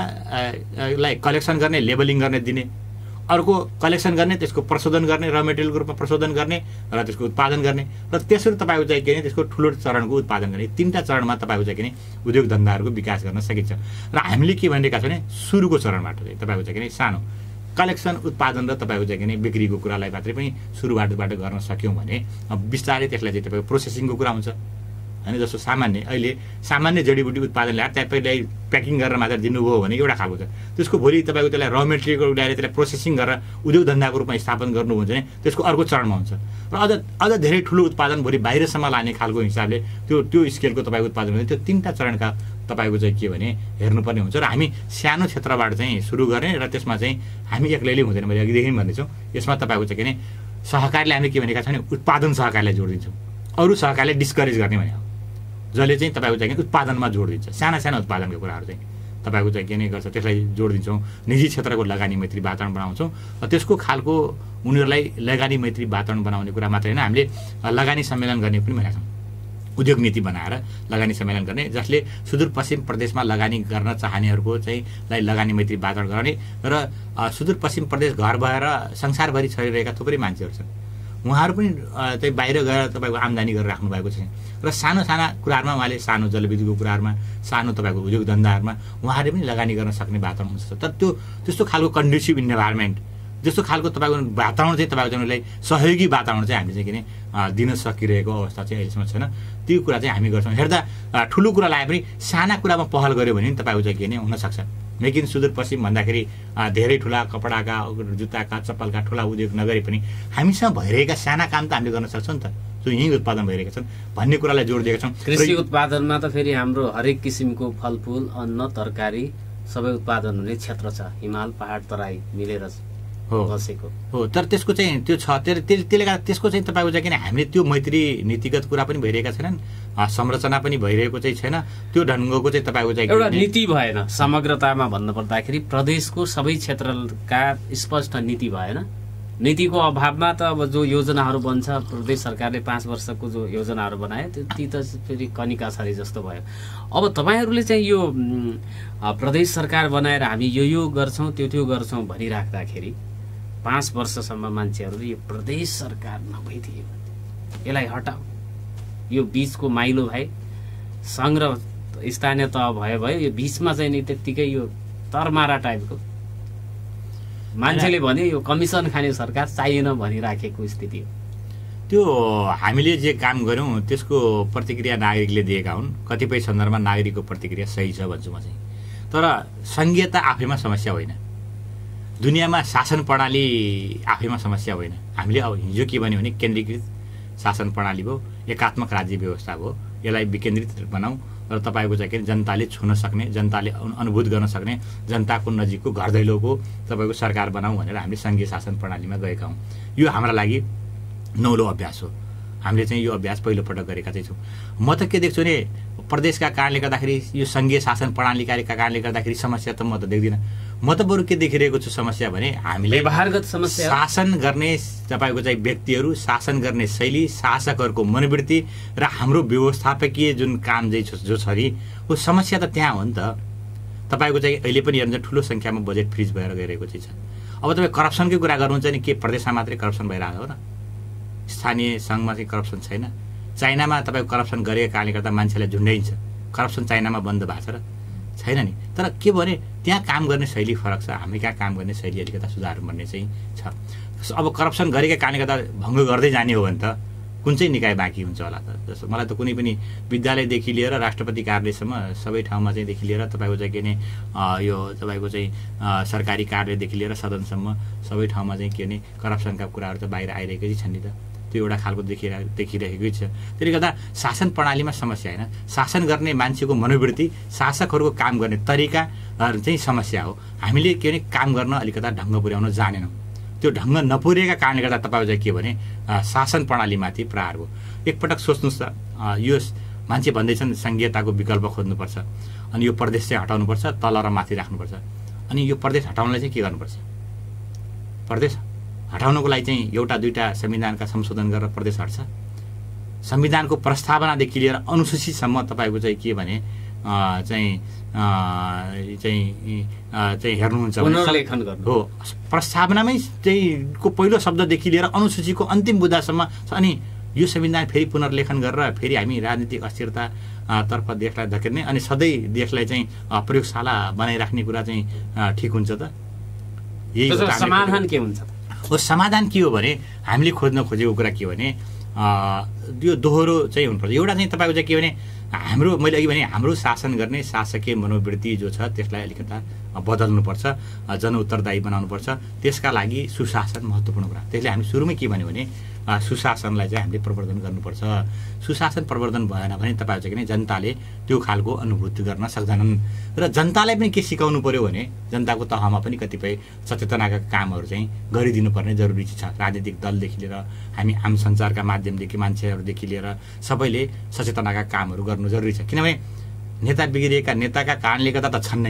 भएकालाई कलेक्सन गर्ने, लेबलिङ गर्ने दिने, अर्को कलेक्सन गर्ने, त्यसको प्रशोधन गर्ने, र मेटेरियलको रूपमा प्रशोधन गर्ने र त्यसको उत्पादन गर्ने, र तेस्रो तपाईँको चाहिँ के त्यसको ठुलो चरणको उत्पादन गर्ने। तीनवटा चरणमा तपाईँको चाहिँ उद्योग धन्दाहरूको विकास गर्न सकिन्छ। र हामीले के भनिरहेका छौँ भने सुरुको चरणबाट चाहिँ तपाईँको चाहिँ सानो कलेक्सन उत्पादन र तपाईँको चाहिँ बिक्रीको कुरालाई मात्रै पनि सुरुबाट गर्न सक्यौँ भने बिस्तारै त्यसलाई चाहिँ तपाईँको प्रोसेसिङको कुरा हुन्छ होइन। जस्तो अहिले सामान्य जडीबुटी उत्पादन ल्याएर त्यसलाई प्याकिङ गरेर मात्र दिनुभयो भने एउटा खालको छ। त्यसको भोलि तपाईँको त्यसलाई र मेटेरियलको ल्याएर त्यसलाई प्रोसेसिङ गरेर उद्योग धन्दाको रूपमा स्थापन गर्नुहुन्छ भने त्यसको अर्को चरणमा हुन्छ। र अझ धेरै ठुलो उत्पादन भोलि बाहिरसम्म लाने खालको हिसाबले त्यो स्केलको तपाईँको उत्पादन भने त्यो तीनवटा चरणका तपाईँको चाहिँ के भने हेर्नुपर्ने हुन्छ। र हामी सानो क्षेत्रबाट चाहिँ सुरु गर्ने र त्यसमा चाहिँ हामी एक्लैले हुँदैन, मैले अघिदेखि भन्दैछु। यसमा तपाईँको चाहिँ के भने सहकारीले हामीले के भनेका छौँ भने उत्पादन सहकारीलाई जोड दिन्छौँ, अरू सहकारीले डिस्करेज गर्ने भने हो, जसले चाहिँ तपाईँको चाहिँ उत्पादनमा जोड दिन्छ। साना साना उत्पादनको कुराहरू चाहिँ तपाईँको चाहिँ के नै गर्छ त्यसलाई जोड दिन्छौँ, निजी क्षेत्रको लगानी मैत्री वातावरण बनाउँछौँ। र त्यसको खालको उनीहरूलाई लगानी मैत्री वातावरण बनाउने कुरा मात्रै होइन, हामीले लगानी सम्मेलन गर्ने पनि भनेका छौँ। उद्योग नीति बनाएर लगानी सम्मेलन गर्ने जसले सुदूरपश्चिम प्रदेशमा लगानी गर्न चाहनेहरूको चाहिँ लगानी मैत्री वातावरण गर्ने। र सुदूरपश्चिम प्रदेश घर भएर संसारभरि छरिरहेका थुप्रै मान्छेहरू छन्, उहाँहरू पनि चाहिँ बाहिर गएर तपाईँको आम्दानी गरेर राख्नु भएको छ। र सानो साना कुराहरूमा उहाँले सानो जलविद्युतको कुराहरूमा सानो तपाईँको उद्योग धन्दाहरूमा उहाँहरूले पनि लगानी गर्न सक्ने वातावरण हुन्छ। तर त्यस्तो खालको कन्ड्युसिभ इन्भाइरोमेन्ट, त्यस्तो खालको तपाईँको वातावरण चाहिँ तपाईँको उनीहरूलाई सहयोगी वातावरण चाहिँ हामीले चाहिँ किन दिन सकिरहेको अवस्था चाहिँ अहिलेसम्म छैन। त्यो कुरा चाहिँ हामी गर्छौँ। हेर्दा ठुलो कुरा लाए पनि साना कुरामा पहल गऱ्यो भने तपाईँको चाहिँ के नै हुनसक्छ। लेकिन सुदूरपश्चिम भन्दाखेरि धेरै ठुला कपडाका, जुत्ताका, चप्पलका ठुला उद्योग नगरे पनि हामीसँग भइरहेका साना काम त हामीले गर्न सक्छौँ नि त, जो यहीँ उत्पादन भइरहेका छन् भन्ने कुरालाई जोड दिएका छौँ। कृषि उत्पादनमा त फेरि हाम्रो हरेक किसिमको फलफुल, अन्न, तरकारी सबै उत्पादन हुने क्षेत्र छ, हिमाल, पहाड, तराई मिलेर बसेको हो। तर त्यसको चाहिँ त्यो छ, त्यसले गर्दा त्यसको चाहिँ तपाईँको चाहिँ किन हामीले त्यो मैत्री नीतिगत कुरा पनि भइरहेका छैनन्, संरचना पनि भइरहेको चाहिँ छैन। त्यो ढङ्गको चाहिँ तपाईँको चाहिँ एउटा नीति भएन। समग्रतामा भन्नुपर्दाखेरि प्रदेशको सबै क्षेत्रका स्पष्ट नीति भएन। नीतिको अभावमा त अब जो योजनाहरू बन्छ, प्रदेश सरकारले 5 वर्षको जो योजनाहरू बनायो ती त फेरि कनिका छरी जस्तो भयो। अब तपाईँहरूले चाहिँ यो प्रदेश सरकार बनाएर हामी यो गर्छौँ त्यो गर्छौँ भनिराख्दाखेरि 5 वर्षसम्म मान्छेहरूले यो प्रदेश सरकार नभइदियो, यसलाई हटाऊ, यो बीचको माइलो भाइ सङ्घ र स्थानीय तह भयो, यो बीचमा चाहिँ नि त्यत्तिकै यो तरमारा टाइपको मान्छेले भने यो कमिसन खाने सरकार चाहिएन भनिराखेको स्थिति हो। त्यो हामीले जे काम गऱ्यौँ त्यसको प्रतिक्रिया नागरिकले दिएका हुन्। कतिपय सन्दर्भमा नागरिकको प्रतिक्रिया सही छ भन्छु म चाहिँ। तर सङ्घीयता आफैमा समस्या होइन, दुनियाँमा शासन प्रणाली आफैमा समस्या होइन। हामीले अब हिजो के भन्यो भने केन्द्रीकृत शासन प्रणाली भयो, एकात्मक राज्य व्यवस्था भयो, यसलाई विकेन्द्रित बनाऊ र तपाईँको चाहिँ के जनताले छुन सक्ने, जनताले अनुभूत गर्न सक्ने, जनताको नजिकको घर दैलोको तपाईँको सरकार बनाऊ भनेर हामीले सङ्घीय शासन प्रणालीमा गएका हौँ। यो हाम्रा लागि नौलो अभ्यास हो। हामीले चाहिँ यो अभ्यास पहिलोपटक गरेका चाहिँ छौँ। म त के देख्छु भने प्रदेशका कारणले गर्दाखेरि यो सङ्घीय शासन प्रणालीका कारणले गर्दाखेरि समस्या त म त देख्दिनँ। म त बरु के देखिरहेको छु समस्या भने हामीले व्यवहारगत समस्या, शासन गर्ने तपाईँको चाहिँ व्यक्तिहरू, शासन गर्ने शैली, शासकहरूको मनोवृत्ति र हाम्रो व्यवस्थापकीय जुन काम चाहिँ जो छ नि वो समस्या त त्यहाँ हो नि त। तपाईँको चाहिँ अहिले पनि हेर्नुहुन्छ ठुलो सङ्ख्यामा बजेट फ्रिज भएर गइरहेको चाहिँ छ। अब तपाईँ करप्सनकै कुरा गर्नुहुन्छ नि, के प्रदेशमा मात्रै करप्सन भइरहेको हो र? स्थानीय सङ्घमा चाहिँ करप्सन छैन? चाइनामा तपाईँको करप्सन गरेको कारणले गर्दा मान्छेलाई झुन्ड्याइन्छ। करप्सन चाइनामा बन्द भएको छ र? छैन नि। तर के भने त्यहाँ काम गर्ने शैली फरक छ, हामी कहाँ काम गर्ने शैली अलिकता सुधार्नुपर्ने चाहिँ छ। अब करप्सन गरेका कारणले गर्दा भङ्ग गर्दै जाने हो भने त कुन चाहिँ निकाय बाँकी हुन्छ होला त? जस्तो मलाई त कुनै पनि विद्यालयदेखि लिएर राष्ट्रपति कार्यालयसम्म सबै ठाउँमा चाहिँ देखि लिएर तपाईँको चाहिँ के भने यो तपाईँको चाहिँ सरकारी कार्यालयदेखि लिएर सदनसम्म सबै ठाउँमा चाहिँ के भने करप्सनका कुराहरू त बाहिर आइरहेकै छन् नि त। त्यो एउटा खालको देखिरहेकै छ। त्यसले गर्दा शासन प्रणालीमा समस्या होइन, शासन गर्ने मान्छेको मनोवृत्ति, शासकहरूको काम गर्ने तरिकाहरू चाहिँ समस्या हो। हामीले के भने काम गर्न अलिकता ढङ्ग पुर्याउन जानेनौँ। त्यो ढङ्ग नपुर्याएका कारणले गर्दा तपाईँको चाहिँ के भने शासन प्रणालीमाथि प्रहार हो। एकपटक सोच्नुहोस् त, यो मान्छे भन्दैछन् सङ्घीयताको विकल्प खोज्नुपर्छ, अनि यो प्रदेश चाहिँ हटाउनुपर्छ, तल र माथि राख्नुपर्छ। अनि यो प्रदेश हटाउनलाई चाहिँ के गर्नुपर्छ? प्रदेश हटाउनको लागि चाहिँ एउटा दुईवटा संविधानका संशोधन गरेर प्रदेश हट्छ? संविधानको प्रस्तावनादेखि लिएर अनुसूचीसम्म तपाईँको चाहिँ के भने चाहिँ हेर्नुहुन्छ हो, प्रस्तावनामै चाहिँ को पहिलो शब्ददेखि लिएर अनुसूचीको अन्तिम बुँदासम्म छ। अनि यो संविधान फेरि पुनर्लेखन गरेर फेरि हामी राजनीतिक अस्थिरता तर्फ देशलाई धकेल्ने अनि सधैँ देशलाई चाहिँ प्रयोगशाला बनाइराख्ने कुरा चाहिँ ठिक हुन्छ त? यही समाधान के हुन्छ? हो समाधान के हो भने हामीले खोजेको कुरा के हो भने यो दोहोरो चाहिँ हुनुपर्छ। एउटा चाहिँ तपाईँको चाहिँ के भने हाम्रो, मैले अघि भने हाम्रो शासन गर्ने शासकीय मनोवृत्ति जो छ त्यसलाई अलिकता बदल्नुपर्छ, जनउत्तरदायी बनाउनुपर्छ। त्यसका लागि सुशासन महत्त्वपूर्ण कुरा। त्यसले हामी सुरुमै के भन्यो भने सुशासनलाई चाहिँ हामीले प्रवर्धन गर्नुपर्छ। सुशासन प्रवर्धन भएन भने तपाईँहरू चाहिँ किन जनताले त्यो खालको अनुभूति गर्न सक्दैनन्। र जनतालाई पनि के सिकाउनु पर्यो भने जनताको तहमा पनि कतिपय सचेतनाका कामहरू चाहिँ गरिदिनुपर्ने जरुरी छ। राजनीतिक दलदेखि लिएर हामी आम सञ्चारका माध्यमदेखि मान्छेहरूदेखि लिएर सबैले सचेतनाका कामहरू गर्नु जरुरी छ। किनभने नेता बिग्रिएका नेताका कारणले गर्दा त छन् नै,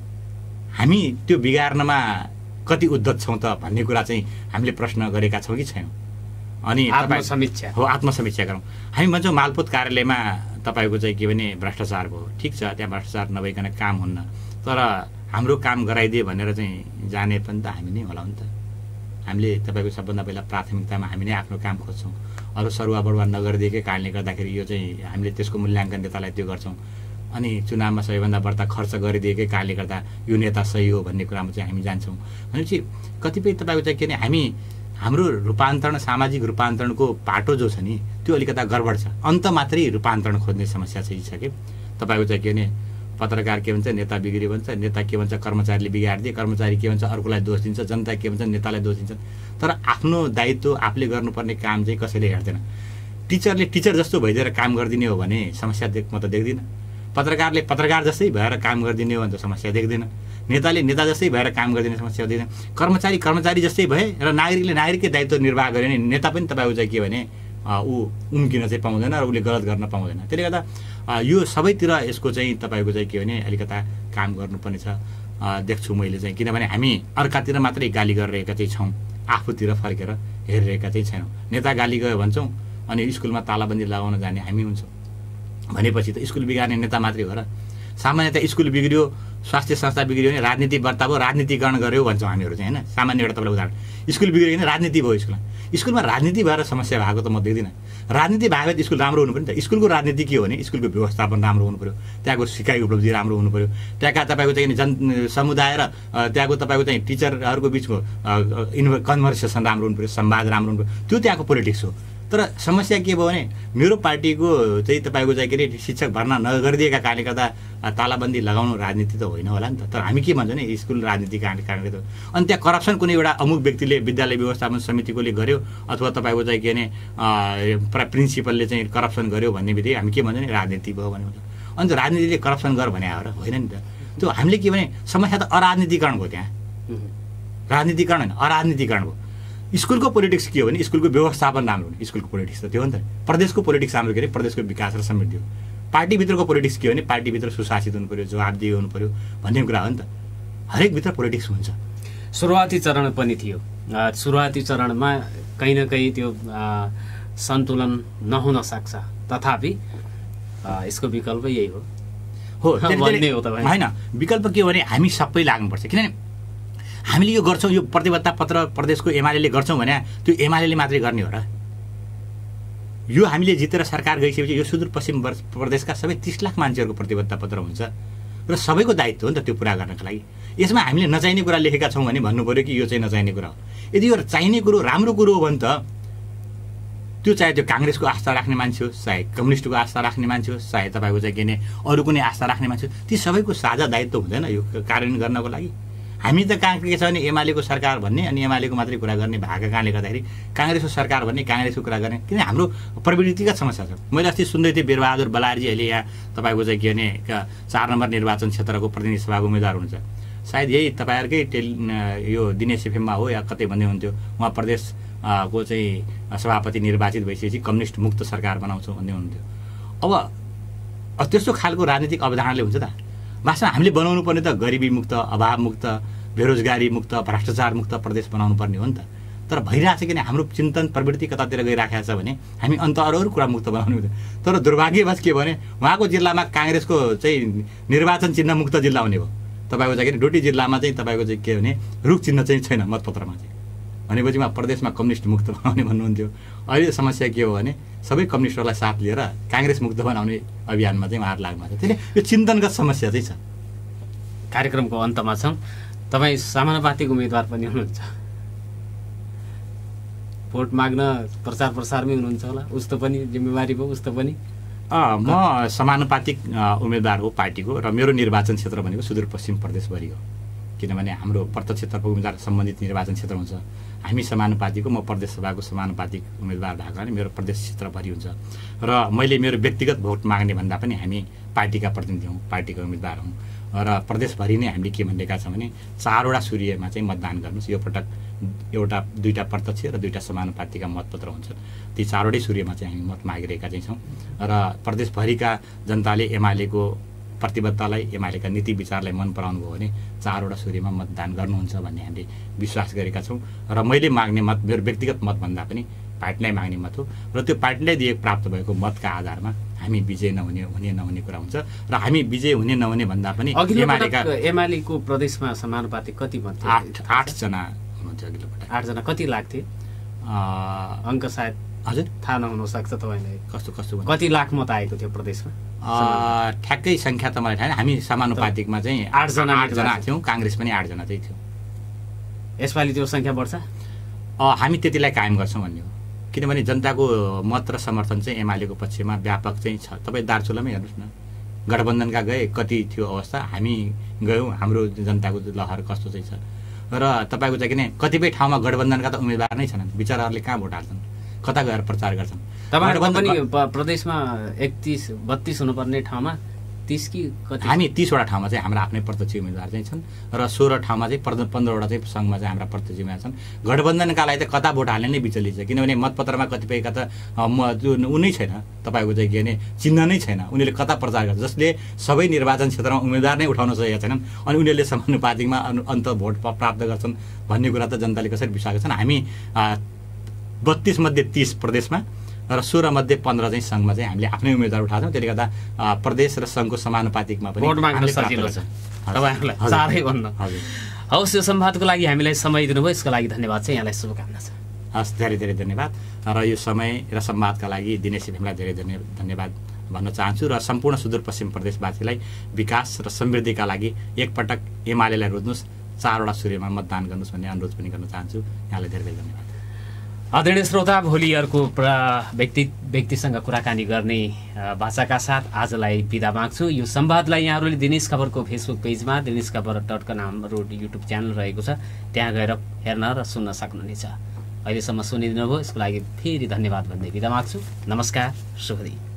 हामी त्यो बिगार्नमा कति उद्धत छौँ त भन्ने कुरा चाहिँ हामीले प्रश्न गरेका छौँ कि छैनौँ? अनि आत्मसमीक्षा हो, आत्मसमीक्षा गरौँ। हामी भन्छौँ मालपोत कार्यालयमा तपाईँको चाहिँ के भने भ्रष्टाचार भयो, ठिक छ, त्यहाँ भ्रष्टाचार नभइकन काम हुन्न, तर हाम्रो काम गराइदिए भनेर चाहिँ जाने पनि त हामी नै होला नि त। हामीले तपाईँको सबभन्दा पहिला प्राथमिकतामा हामी नै आफ्नो काम खोज्छौँ। अरू सरुवा बढुवा नगरिदिएकै कारणले गर्दाखेरि यो चाहिँ हामीले त्यसको मूल्याङ्कन नेतालाई त्यो गर्छौँ। अनि चुनावमा सबैभन्दा बढ्ता खर्च गरिदिएकै कारणले गर्दा यो नेता सही हो भन्ने कुरामा चाहिँ हामी जान्छौँ। भनेपछि कतिपय तपाईँको चाहिँ के भने हामी हाम्रो रूपान्तरण, सामाजिक रूपान्तरणको बाटो जो छ नि त्यो अलिकता गडबड छ। अन्त मात्रै रूपान्तरण खोज्ने समस्या चाहिँ छ कि तपाईँको चाहिँ के भने पत्रकार के भन्छ, नेता बिग्रियो भन्छ, नेता के भन्छ कर्मचारीले बिगारिदिए, कर्मचारी के भन्छ अर्कोलाई दोष दिन्छ, जनता के भन्छ नेतालाई दोष दिन्छ। तर आफ्नो दायित्व आफूले गर्नुपर्ने काम चाहिँ कसैले हेर्दैन। टिचरले टिचर जस्तो भइदिएर काम गरिदिने हो भने समस्या म त देख्दिनँ। पत्रकारले पत्रकार जस्तै भएर काम गरिदिने हो भने त समस्या देख्दैन। नेताले नेता जस्तै भएर काम गरिदिने समस्या देख्दैन। कर्मचारी कर्मचारी जस्तै भए र नागरिकले नागरिककै दायित्व निर्वाह गरे भने नेता पनि तपाईँको चाहिँ के भने ऊ उम्किन चाहिँ पाउँदैन र उसले गलत गर्न पाउँदैन। त्यसले गर्दा यो सबैतिर यसको चाहिँ तपाईँको चाहिँ के भने अलिकता काम गर्नुपर्ने छ देख्छु मैले चाहिँ। किनभने हामी अर्कातिर मात्रै गाली गरिरहेका चाहिँ छौँ, आफूतिर फर्केर हेरिरहेका चाहिँ छैनौँ। नेता गाली गयो भन्छौँ अनि स्कुलमा तालाबन्दी लगाउन जाने हामी हुन्छौँ भनेपछि त स्कुल बिगार्ने नेता मात्रै हो र? सामान्यतः स्कुल बिग्रियो, स्वास्थ्य संस्था बिग्रियो भने राजनीति बर्ता भयो, राजनीतिकरण गर्यो भन्छौँ हामीहरू चाहिँ होइन। सामान्य एउटा तपाईँलाई उदाहरण, स्कुल बिग्रियो भने राजनीति भयो। स्कुलमा राजनीति भएर समस्या भएको त म देख्दिनँ। राजनीति भयो भने स्कुल राम्रो हुनु पर्यो नि त। स्कुलको राजनीति के हो भने स्कुलको व्यवस्थापन राम्रो हुनु पर्यो, त्यहाँको सिकाइ उपलब्धि राम्रो हुनु पर्यो, त्यहाँका तपाईँको चाहिँ समुदाय र त्यहाँको तपाईँको चाहिँ टिचरहरूको बिचको कन्भर्सेसन राम्रो हुनु पर्यो, संवाद राम्रो हुनु पर्यो। त्यो त्यहाँको पोलिटिक्स हो। तर समस्या के भयो भने मेरो पार्टीको चाहिँ तपाईँको चाहिँ के अरे शिक्षक भर्ना नगरिदिएका कारणले गर्दा तालाबन्दी लगाउनु राजनीति त होइन होला नि त। तर हामी के भन्छौँ नि स्कुल राजनीति कारणले त। अनि त्यहाँ करप्सन कुनै एउटा अमुक व्यक्तिले विद्यालय व्यवस्थापन समितिकोले गर्यो अथवा तपाईँको चाहिँ के भने प्रिन्सिपलले चाहिँ करप्सन गर्यो भन्ने बित्तिकै हामी के भन्छौँ नि राजनीति भयो भने भन्छ। अनि त्यो राजनीतिले करप्सन गर भने हो र? होइन नि त। त्यो हामीले के भने समस्या त अराजनीतिकरण भयो। त्यहाँ राजनीतिकरण होइन, अराजनीतिकरण भयो। स्कुलको पोलिटिक्स के हो भने स्कुलको व्यवस्थापन राम्रो हुने, स्कुलको पोलिटिक्स त त्यो हो नि त। प्रदेशको पोलिटिक्स राम्रो के अरे प्रदेशको विकास र समृद्धि हो। पार्टीभित्रको पोलिटिक्स के हो भने पार्टीभित्र सुशासित हुनु पर्यो, जवाबदेही हुनु पर्यो भन्ने कुरा हो नि त। हरेकभित्र पोलिटिक्स हुन्छ। सुरुवाती चरण पनि थियो, सुरुवाती चरणमा कहीँ न कहीँ त्यो सन्तुलन नहुन सक्छ, तथापि यसको विकल्प यही हो होइन। विकल्प के हो भने हामी सबै लाग्नुपर्छ, किनभने हामीले यो गर्छौँ, यो प्रतिबद्धता पत्र प्रदेशको एमाले गर्छौँ भने त्यो एमाले मात्रै गर्ने हो र? यो हामीले जितेर सरकार गइसकेपछि यो सुदूरपश्चिम प्रदेशका सबै 30 लाख मान्छेहरूको प्रतिबद्धता पत्र हुन्छ र सबैको दायित्व हो नि त त्यो पुरा गर्नका लागि। यसमा हामीले नचाहिने कुरा लेखेका छौँ भने भन्नु पऱ्यो कि यो चाहिँ नचाहिने कुरा हो। यदि यो चाहिने कुरो राम्रो कुरो हो भने त त्यो चाहे त्यो काङ्ग्रेसको आस्था राख्ने मान्छे होस्, चाहे कम्युनिस्टको आस्था राख्ने मान्छे होस्, चाहे तपाईँको चाहिँ के अरू कुनै आस्था राख्ने मान्छे होस्, ती सबैको साझा दायित्व हुँदैन यो कार्यान्वयन गर्नको लागि? हामी त कहाँ के छ भने एमालेको सरकार भन्ने अनि एमालेको मात्रै कुरा गर्ने भएको कारणले गर्दाखेरि काङ्ग्रेसको सरकार भन्ने काङ्ग्रेसको कुरा गर्ने, किन हाम्रो प्रवृत्तिगत समस्या छ। मैले अस्ति सुन्दै थिएँ वीरबहादुर बलारजी अहिले यहाँ तपाईँको चाहिँ के भने 4 नम्बर निर्वाचन क्षेत्रको प्रतिनिधि सभाको उम्मेदवार हुनुहुन्छ। सायद यही तपाईँहरूकै यो दिनेश एफएममा हो या कतै भन्दै हुन्थ्यो, उहाँ प्रदेश को चाहिँ सभापति निर्वाचित भइसकेपछि कम्युनिस्ट मुक्त सरकार बनाउँछौँ भन्दै हुनुहुन्थ्यो। अब त्यस्तो खालको राजनीतिक अवधारणाले हुन्छ त? वास्तवमा हामीले बनाउनु पर्ने त गरिबी मुक्त, अभाव मुक्त, बेरोजगारी मुक्त, भ्रष्टाचार मुक्त प्रदेश बनाउनु पर्ने हो नि त। तर भइरहेको छ किन हाम्रो चिन्तन प्रवृत्ति कतातिर गइराखेको छ भने हामी अन्त अरू कुरा मुक्त बनाउनु हुँदैन। तर दुर्भाग्यवश के भने उहाँको जिल्लामा काङ्ग्रेसको चाहिँ निर्वाचन चिन्ह मुक्त जिल्ला हुने भयो। तपाईँको चाहिँ डोटी जिल्लामा चाहिँ तपाईँको चाहिँ के भने रुख चिन्ह चाहिँ छैन मतपत्रमा चाहिँ, भनेपछि उहाँ प्रदेशमा कम्युनिस्ट मुक्त बनाउने भन्नुहुन्थ्यो। अहिले समस्या के हो भने सबै कम्युनिस्टहरूलाई साथ लिएर काङ्ग्रेस मुक्त बनाउने अभियानमा चाहिँ उहाँहरू लाग्नु भएको छ। त्यसले यो चिन्तनगत समस्या चाहिँ छ। कार्यक्रमको अन्तमा छौँ। तपाईँ समानुपातिक उम्मेदवार पनि हुनुहुन्छ, भोट माग्न प्रचार प्रसारमै हुनुहुन्छ होला, उस्तो पनि जिम्मेवारी भयो उस्तो पनि? म समानुपातिक उम्मेदवार हो पार्टीको र मेरो निर्वाचन क्षेत्र भनेको सुदूरपश्चिम प्रदेशभरि हो। किनभने हाम्रो प्रत्यक्ष क्षेत्रको उम्मेदवार सम्बन्धित निर्वाचन क्षेत्र हुन्छ। हामी समानुपातिकको, म प्रदेश सभाको समानुपातिक उम्मेदवार भएको भने मेरो प्रदेश क्षेत्रभरि हुन्छ र मैले मेरो व्यक्तिगत भोट माग्ने भन्दा पनि हामी पार्टीका प्रतिनिधि हौँ, पार्टीका उम्मेदवार हौँ र प्रदेशभरि नै हामीले के भनिरहेका छौँ भने 4वटा सूर्यमा चाहिँ मतदान गर्नुहोस्। यो पटक 2टा प्रत्यक्ष र 2टा समानुपातिकका मतपत्र हुन्छन्। ती 4वटै सूर्यमा चाहिँ हामी मत मागिरहेका चाहिँ छौँ र प्रदेशभरिका जनताले एमालेको प्रतिबद्धतालाई, एमालेका नीति विचारलाई मन पराउनु भयो भने 4वटा सूर्यमा मतदान गर्नुहुन्छ भन्ने हामीले विश्वास गरेका छौँ र मैले माग्ने मत मेरो व्यक्तिगत मतभन्दा पनि पार्टीलाई माग्ने मत हो र त्यो पार्टीलाई दिए प्राप्त भएको मतका आधारमा हामी विजय हुने नहुने कुरा हुन्छ र हामी विजय हुने नहुने भन्दा पनि एमालेको प्रदेशमा समानुपातिक कति मत? 8 जना हुनुहुन्थ्यो अघिल्लो पटक। 8 जना कति लाग्थे अङ्क? सायद हजुर थाहा नहुन सक्छ तपाईँलाई। कस्तो कति लाख मत आएको थियो प्रदेशमा? ठ्याक्कै सङ्ख्या त मलाई थाहा छैन। हामी समानुपातिकमा चाहिँ 8 जना थियौँ, काङ्ग्रेस पनि 8 जना चाहिँ थियो। यसपालि त्यो सङ्ख्या बढ्छ? हामी त्यतिलाई कायम गर्छौँ भन्ने हो, किनभने जनताको मत र समर्थन चाहिँ एमालेको पक्षमा व्यापक चाहिँ छ। तपाईँ दार्चुलामै हेर्नुहोस् न, गठबन्धनका गए कति थियो अवस्था, हामी गयौँ, हाम्रो जनताको लहर कस्तो चाहिँ छ। र तपाईँको चाहिँ किन कतिपय ठाउँमा गठबन्धनका त उम्मेदवार नै छैनन्, विचाराहरूले कहाँ भोट हाल्छन्, कता गएर प्रचार गर्छन्। तपाईँहरूको पनि प्रदेशमा 31-32 हुनुपर्ने ठाउँमा 30 कि कति? हामी 30वटा ठाउँमा चाहिँ हाम्रा आफ्नै प्रत्यक्ष उम्मेदवार चाहिँ छन् र 16 ठाउँमा चाहिँ 15वटा चाहिँ सङ्घमा चाहिँ हाम्रा प्रत्यक्ष उम्मेदवार छन्। गठबन्धनका लागि त कता भोट हाल्ने नै विचलित छ, किनभने मतपत्रमा कतिपयका त ऊ नै छैन, तपाईँको चाहिँ के भने चिन्ह नै छैन। उनीहरूले कता प्रचार गर्छ, जसले सबै निर्वाचन क्षेत्रमा उम्मेदवार नै उठाउन सकेका छैनन् अनि उनीहरूले समानुपातिकमा अन्त भोट प्राप्त गर्छन् भन्ने कुरा त जनताले कसरी विश्वास गर्छन्। हामी 32 मध्ये 30 प्रदेशमा र 16 मध्ये 15 चाहिँ सङ्घमा चाहिँ हामीले आफ्नै उम्मेदवार उठाएको छौँ। त्यसले गर्दा प्रदेश र सङ्घको समानुपातिकमा पनि भोट माग्न सजिलो छ तपाईँहरूलाई चारै भन्न। हवस्, यो संवादको लागि हामीलाई समय दिनुभयो, यसको लागि धन्यवाद छ, यहाँलाई शुभकामना छ। हस्, धेरै धेरै धन्यवाद र यो समय र संवादका लागि दिनेश एफएमलाई धेरै धेरै धन्यवाद भन्न चाहन्छु र सम्पूर्ण सुदूरपश्चिम प्रदेशवासीलाई विकास र समृद्धिका लागि एकपटक एमालेलाई रोज्नुहोस्, 4वटा सूर्यमा मतदान गर्नुहोस् भन्ने अनुरोध पनि गर्न चाहन्छु। यहाँलाई धेरै धेरै धन्यवाद। आदरणीय श्रोता, भोलि अर्को व्यक्तिसँग कुराकानी गर्ने भाषाका साथ आजलाई बिदा माग्छु। यो संवादलाई यहाँहरूले दिनेश खबरको फेसबुक पेजमा dineshkhabar.com हाम्रो युट्युब च्यानल रहेको छ, त्यहाँ गएर हेर्न र सुन्न सक्नुहुनेछ। अहिलेसम्म सुनिदिनु भयो, यसको लागि फेरि धन्यवाद भन्दै बिदा माग्छु। नमस्कार, शुभ दिन।